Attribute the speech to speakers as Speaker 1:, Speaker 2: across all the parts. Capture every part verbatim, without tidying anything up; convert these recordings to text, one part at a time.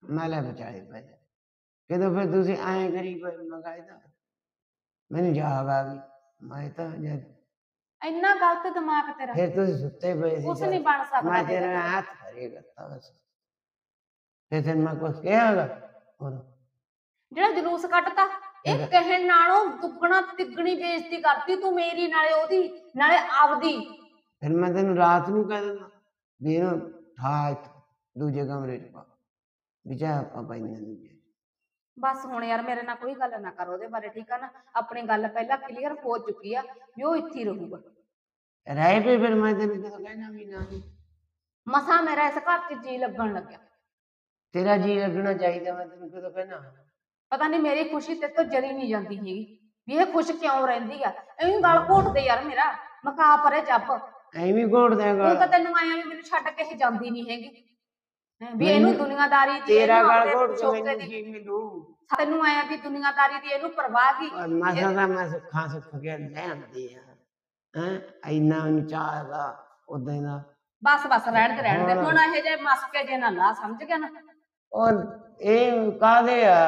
Speaker 1: मैं लै बचाए पैसे कहते फिर तुसी ऐ करी मंगाए था मैंने जाग आ गई मैं तो जद
Speaker 2: ਇੰਨਾ ਗਲਤ ਦਿਮਾਗ ਤੇਰਾ
Speaker 1: फिर तुसी सुते पे सी
Speaker 2: ਕੁਛ ਨਹੀਂ ਬਣ ਸਕਦਾ
Speaker 1: मैं
Speaker 2: ਹੈਗਾ
Speaker 1: तेरा
Speaker 2: ਤੇਰੇ
Speaker 1: हाथ खड़े करता बस फिर तेन मैं कुछ कहागा और
Speaker 2: ਜਿਹੜਾ ਜਲੂਸ ਕੱਟਤਾ ਇਹ ਕਹਿਣ ਨਾਲੋਂ ਦੁੱਗਣਾ ਤਿੱਗਣੀ ਬੇਇੱਜ਼ਤੀ ਕਰਤੀ ਤੂੰ ਮੇਰੀ ਨਾਲੇ ਉਹਦੀ ਨਾਲੇ ਆਪਦੀ
Speaker 1: फिर मैं तेन रात नूं कह दिंदा भी इहनूं ठा इत्थे दूजे कमरे च पा भी चाहे आपां पाईआं दूजे
Speaker 2: ਬਸ ਹੁਣ ਯਾਰ ਮੇਰੇ ਨਾਲ ਕੋਈ ਗੱਲ ਨਾ ਕਰ ਉਹਦੇ ਬਾਰੇ ਠੀਕ ਆ ਨਾ ਆਪਣੀ ਗੱਲ ਪਹਿਲਾਂ ਕਲੀਅਰ ਹੋ ਚੁੱਕੀ ਆ ਵੀ ਉਹ ਇੱਥੇ ਹੀ ਰਹੂਗਾ
Speaker 1: ਰਹਿ ਪਈ ਫਿਰ ਮੈਂ ਤੈਨੂੰ ਕਦੋਂ ਕਹਿਣਾ ਵੀ ਨਾ
Speaker 2: ਮਸਾਂ ਮੇਰਾ ਇਸ ਘਰ 'ਚ ਜੀ ਲੱਗਣ ਲੱਗਿਆ
Speaker 1: ਤੇਰਾ ਜੀ ਲੱਗਣਾ ਚਾਹੀਦਾ ਮੈਂ ਤੈਨੂੰ ਕਦੋਂ ਕਹਿਣਾ
Speaker 2: ਪਤਾ ਨਹੀਂ ਮੇਰੀ ਖੁਸ਼ੀ ਤੇ ਤੋਂ ਜਰੀ ਨਹੀਂ ਜਾਂਦੀ ਹੈਗੀ ਵੀ ਇਹ ਖੁਸ਼ ਕਿਉਂ ਰਹਿੰਦੀ ਆ ਐਵੇਂ ਗਲ ਘੋਟਦੇ ਯਾਰ ਮੇਰਾ ਮਕਾ ਪਰੇ ਜੱਬ
Speaker 1: ਐਵੇਂ ਘੋਟ ਦਿਆਂਗਾ
Speaker 2: ਹੁਣ ਤਾਂ ਤੈਨੂੰ ਆਇਆ ਵੀ ਮੈਨੂੰ ਛੱਡ ਕੇ ਇਹ ਜਾਂਦੀ ਨਹੀਂ ਹੈਗੀ ਵੀ ਇਹਨੂੰ ਦੁਨੀਆਦਾਰੀ ਦੀ
Speaker 1: ਤੇਰਾ ਗਲ ਘੋਟ ਕੇ ਮੈਨੂੰ ਕੀ ਮਿਲੂ
Speaker 2: ਤੈਨੂੰ ਆਇਆ ਵੀ ਦੁਨੀਆਦਾਰੀ ਦੀ ਇਹਨੂੰ ਪਰਵਾਹ ਕੀ
Speaker 1: ਮਸਾਂ ਦਾ ਮੈਂ ਸੁੱਖਾਂ ਸੁੱਖ ਕੇ ਲੈ ਆਂਦੀ ਆ ਹੈ ਇੰਨਾ ਚਾਹਦਾ ਉਦਾਂ ਦਾ
Speaker 2: ਬਸ ਬਸ ਰਹਿਣ ਦੇ ਰਹਿਣ ਦੇ ਹੁਣ ਇਹ ਜੇ ਮਸਕੇ ਜੇ ਨਾ ਲਾ ਸਮਝ ਗਿਆ ਨਾ
Speaker 1: ਔਰ ਇਹ ਕਾਹਦੇ ਆ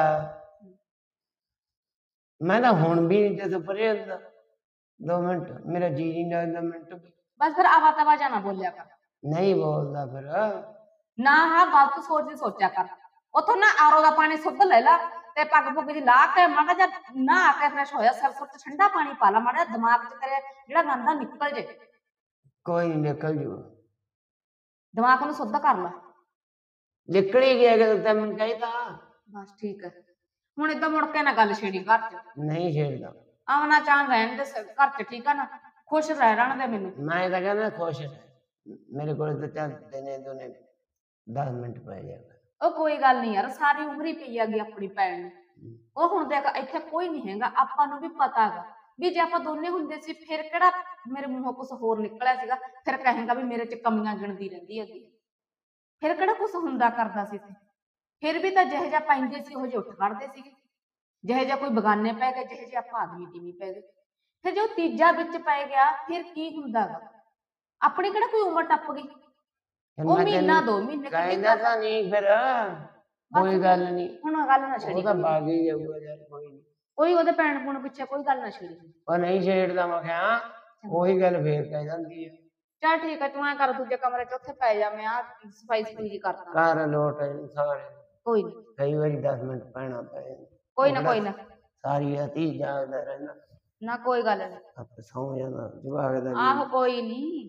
Speaker 1: ਮੈਂ ਤਾਂ ਹੁਣ ਵੀ ਨਹੀਂ ਤੇ ਪਰੇ ਹੁੰਦਾ ਦੋ ਮਿੰਟ ਮੇਰਾ ਜੀ ਨਹੀਂ ਲੱਗਦਾ ਮਿੰਟ ਵੀ
Speaker 2: ਬਸ ਫਿਰ ਆਵਾ ਤਵਾ ਜਾਣਾ ਬੋਲਿਆ ਕਰ
Speaker 1: ਨਹੀਂ ਬੋਲਦਾ ਫਿਰ
Speaker 2: ਨਾ ਹਾਂ ਗਲਤ ਸੋਚ ਨਹੀਂ ਸੋਚਿਆ ਕਰ ਉਥੋਂ ਨਾ ਆਰੋ ਦਾ ਪਾਣੀ ਸੁੱਧ ਲੈ ਲਾ ਤੇ ਪੱਗ ਪੁੱਗ ਜੀ ਲਾ ਕੇ ਮਾੜਾ ਜਿਹਾ ਨਹਾ ਕੇ ਫਰੈਸ਼ ਹੋਇਆ ਸਿਰ ਸੁਰ ਤੇ ਠੰਡਾ ਪਾਣੀ ਪਾ ਲਾ ਮਾੜਾ ਦਿਮਾਗ 'ਚ ਤੇਰੇ ਜਿਹੜਾ ਗੰਦਾ ਨਿਕਲ ਜੇ
Speaker 1: ਕੋਈ ਨਹੀਂ ਨਿਕਲ ਜੂ
Speaker 2: ਦਿਮਾਗ ਨੂੰ ਸੁੱਧ ਕਰ ਲਾ
Speaker 1: ਨਿਕਲ ਹੀ ਗਿਆ ਕਿ ਤੈਨੂੰ ਕਹਿਤਾ
Speaker 2: ਬਸ ਠੀਕ ਹੈ ਹੁਣ ਏਦਾਂ ਮੁੜ ਕੇ ਨਾ ਗੱਲ ਛੇੜੀ ਘਰ 'ਚ
Speaker 1: ਨਹੀਂ ਛੇੜਦਾ
Speaker 2: ਆਉਣਾ ਚਾਹ ਰਹਿਣ ਦੇ ਘਰ 'ਚ ਠੀਕ ਆ ਨਾ ਖੁਸ਼ ਰਹਿ ਰਹਿਣ ਦੇ ਮੈਨੂੰ
Speaker 1: ਮੈਂ ਤਾਂ ਕਹਿੰਦਾ ਖੁਸ਼ ਮੇਰੇ ਕੋਲ ਤਾਂ ਚੱਲ ਦਿਨੇ ਦੋਨੇ ਦਸ ਮਿੰਟ ਪੈ ਜਾਏਗਾ
Speaker 2: ਉਹ ਕੋਈ ਗੱਲ ਨਹੀਂ ਯਾਰ ਸਾਰੀ ਉਮਰ ਹੀ ਪਈ ਹੈਗੀ ਆਪਣੀ ਭੈਣ ਨੂੰ ਉਹ ਹੁਣ ਦੇਖ ਇੱਥੇ ਕੋਈ ਨਹੀਂ ਹੈਗਾ ਆਪਾਂ ਨੂੰ ਵੀ ਪਤਾ ਹੈਗਾ ਵੀ ਜੇ ਆਪਾਂ ਦੋਨੇ ਹੁੰਦੇ ਸੀ ਫਿਰ ਕਿਹੜਾ ਮੇਰੇ ਮੂੰਹੋਂ ਕੁਛ ਹੋਰ ਨਿਕਲਿਆ ਸੀਗਾ ਫਿਰ ਕਹੇਗਾ ਵੀ ਮੇਰੇ 'ਚ ਕਮੀਆਂ ਗਿਣਦੀ ਰਹਿੰਦੀ ਹੈਗੀ ਫਿਰ ਕਿਹੜਾ ਕੁਛ ਹੁੰਦਾ ਕਰਦਾ ਸੀ ਫਿਰ ਵੀ ਤਾਂ ਜਿਹੋ ਜਿਹਾ ਪੈਂਦੇ ਸੀ ਉਹ ਜਿਹੇ ਉੱਠ ਖੜਦੇ ਸੀਗੇ ਜਿਹੋ ਜਿਹਾ ਕੋਈ ਬਗਾਨੇ ਪੈ ਗਏ ਜਿਹੋ ਜਿਹੇ ਆਪਾਂ ਆਦਮੀ ਦੀ ਪੈ ਗਏ ਫਿਰ ਜੋ ਤੀਜਾ ਵਿੱਚ ਪੈ ਗਿਆ ਫਿਰ ਕੀ ਹੁੰਦਾ ਗਾ ਆਪਣੀ ਕਿਹੜਾ ਕੋਈ ਉਮਰ ਟੱਪ ਗਈ ਉਹ ਮਹੀਨਾ ਦੋ ਮਹੀਨੇ
Speaker 1: ਕਹਿੰਦਾ ਤਾਂ ਨਹੀਂ ਫਿਰ ਕੋਈ ਗੱਲ ਨਹੀਂ
Speaker 2: ਹੁਣ ਗੱਲ ਨਾ ਛੇੜੀ
Speaker 1: ਉਹ ਤਾਂ ਬਾਗ ਹੀ ਜਾਊਗਾ ਯਾਰ ਕੋਈ ਨਹੀਂ
Speaker 2: ਕੋਈ ਉਹਦੇ ਭੈਣ ਭੂਣ ਪਿੱਛੇ ਕੋਈ ਗੱਲ ਨਾ ਛੇੜੀ
Speaker 1: ਉਹ ਨਹੀਂ ਛੇੜਦਾ ਮੈਂ ਕਿਹਾ ਉਹੀ ਗੱਲ ਫੇਰ ਕਹਿ ਜਾਂਦੀ ਹੈ
Speaker 2: ਚੱਲ ਠੀਕ ਹੈ ਤੂੰ ਐ ਕਰ ਦੂਜੇ ਕਮਰੇ 'ਚ ਉੱਥੇ ਪੈ ਜਾ ਮੈਂ ਆ ਸਫਾਈ ਸਫੂਈ ਜੀ ਕਰਦਾ
Speaker 1: ਘਰ ਲੋਟ ਸਾਰੇ
Speaker 2: ਕੋਈ ਨਹੀਂ
Speaker 1: ਕਈ ਵਾਰੀ ਦਸ ਮਿੰਟ ਪੈਣਾ ਪਏ
Speaker 2: ਕੋਈ ਨਾ ਕੋਈ ਨਾ
Speaker 1: ਸਾਰੀ ਰਾਤੀ ਜਾਗਦਾ ਰਹਿਣਾ
Speaker 2: ਨਾ ਕੋਈ ਗੱਲ ਨਹੀਂ
Speaker 1: ਆਪੇ ਸੌਂ ਜਾਂਦਾ ਜਵਾਗ ਦਾ
Speaker 2: ਆਹੋ ਕੋਈ ਨਹੀਂ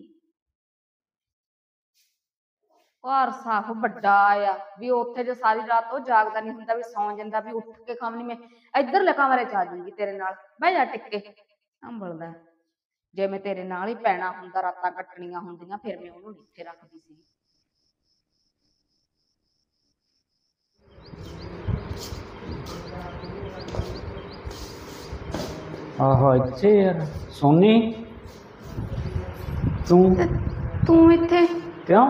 Speaker 2: ਘਰ ਸਾਫ ਵੱਡਾ ਆ ਵੀ ਉੱਥੇ ਜੇ ਸਾਰੀ ਰਾਤ ਉਹ ਜਾਗਦਾ ਨਹੀਂ ਹੁੰਦਾ ਵੀ ਸੌਂ ਜਾਂਦਾ ਵੀ ਉੱਠ ਕੇ ਕੰਮ ਨਹੀਂ ਮੈਂ ਇੱਧਰਲੇ ਕਮਰੇ 'ਚ ਆ ਜਾਊਂਗੀ ਤੇਰੇ ਨਾਲ ਬਹਿ ਜਾ ਟਿੱਕੇ ਸੰਭਲਦਾ ਜੇ ਮੈਂ ਤੇਰੇ ਨਾਲ ਹੀ ਪੈਣਾ ਹੁੰਦਾ ਰਾਤਾਂ ਕੱਟਣੀਆਂ ਹੁੰਦੀਆਂ ਫਿਰ ਮੈਂ ਉਹਨੂੰ ਇੱਥੇ ਰੱਖਦੀ ਸੀ
Speaker 3: ਆਹੋ ਇੱਥੇ ਯਾਰ ਸੋਨੀ ਤੂੰ
Speaker 2: ਤੂੰ ਇੱਥੇ
Speaker 3: ਕਿਉਂ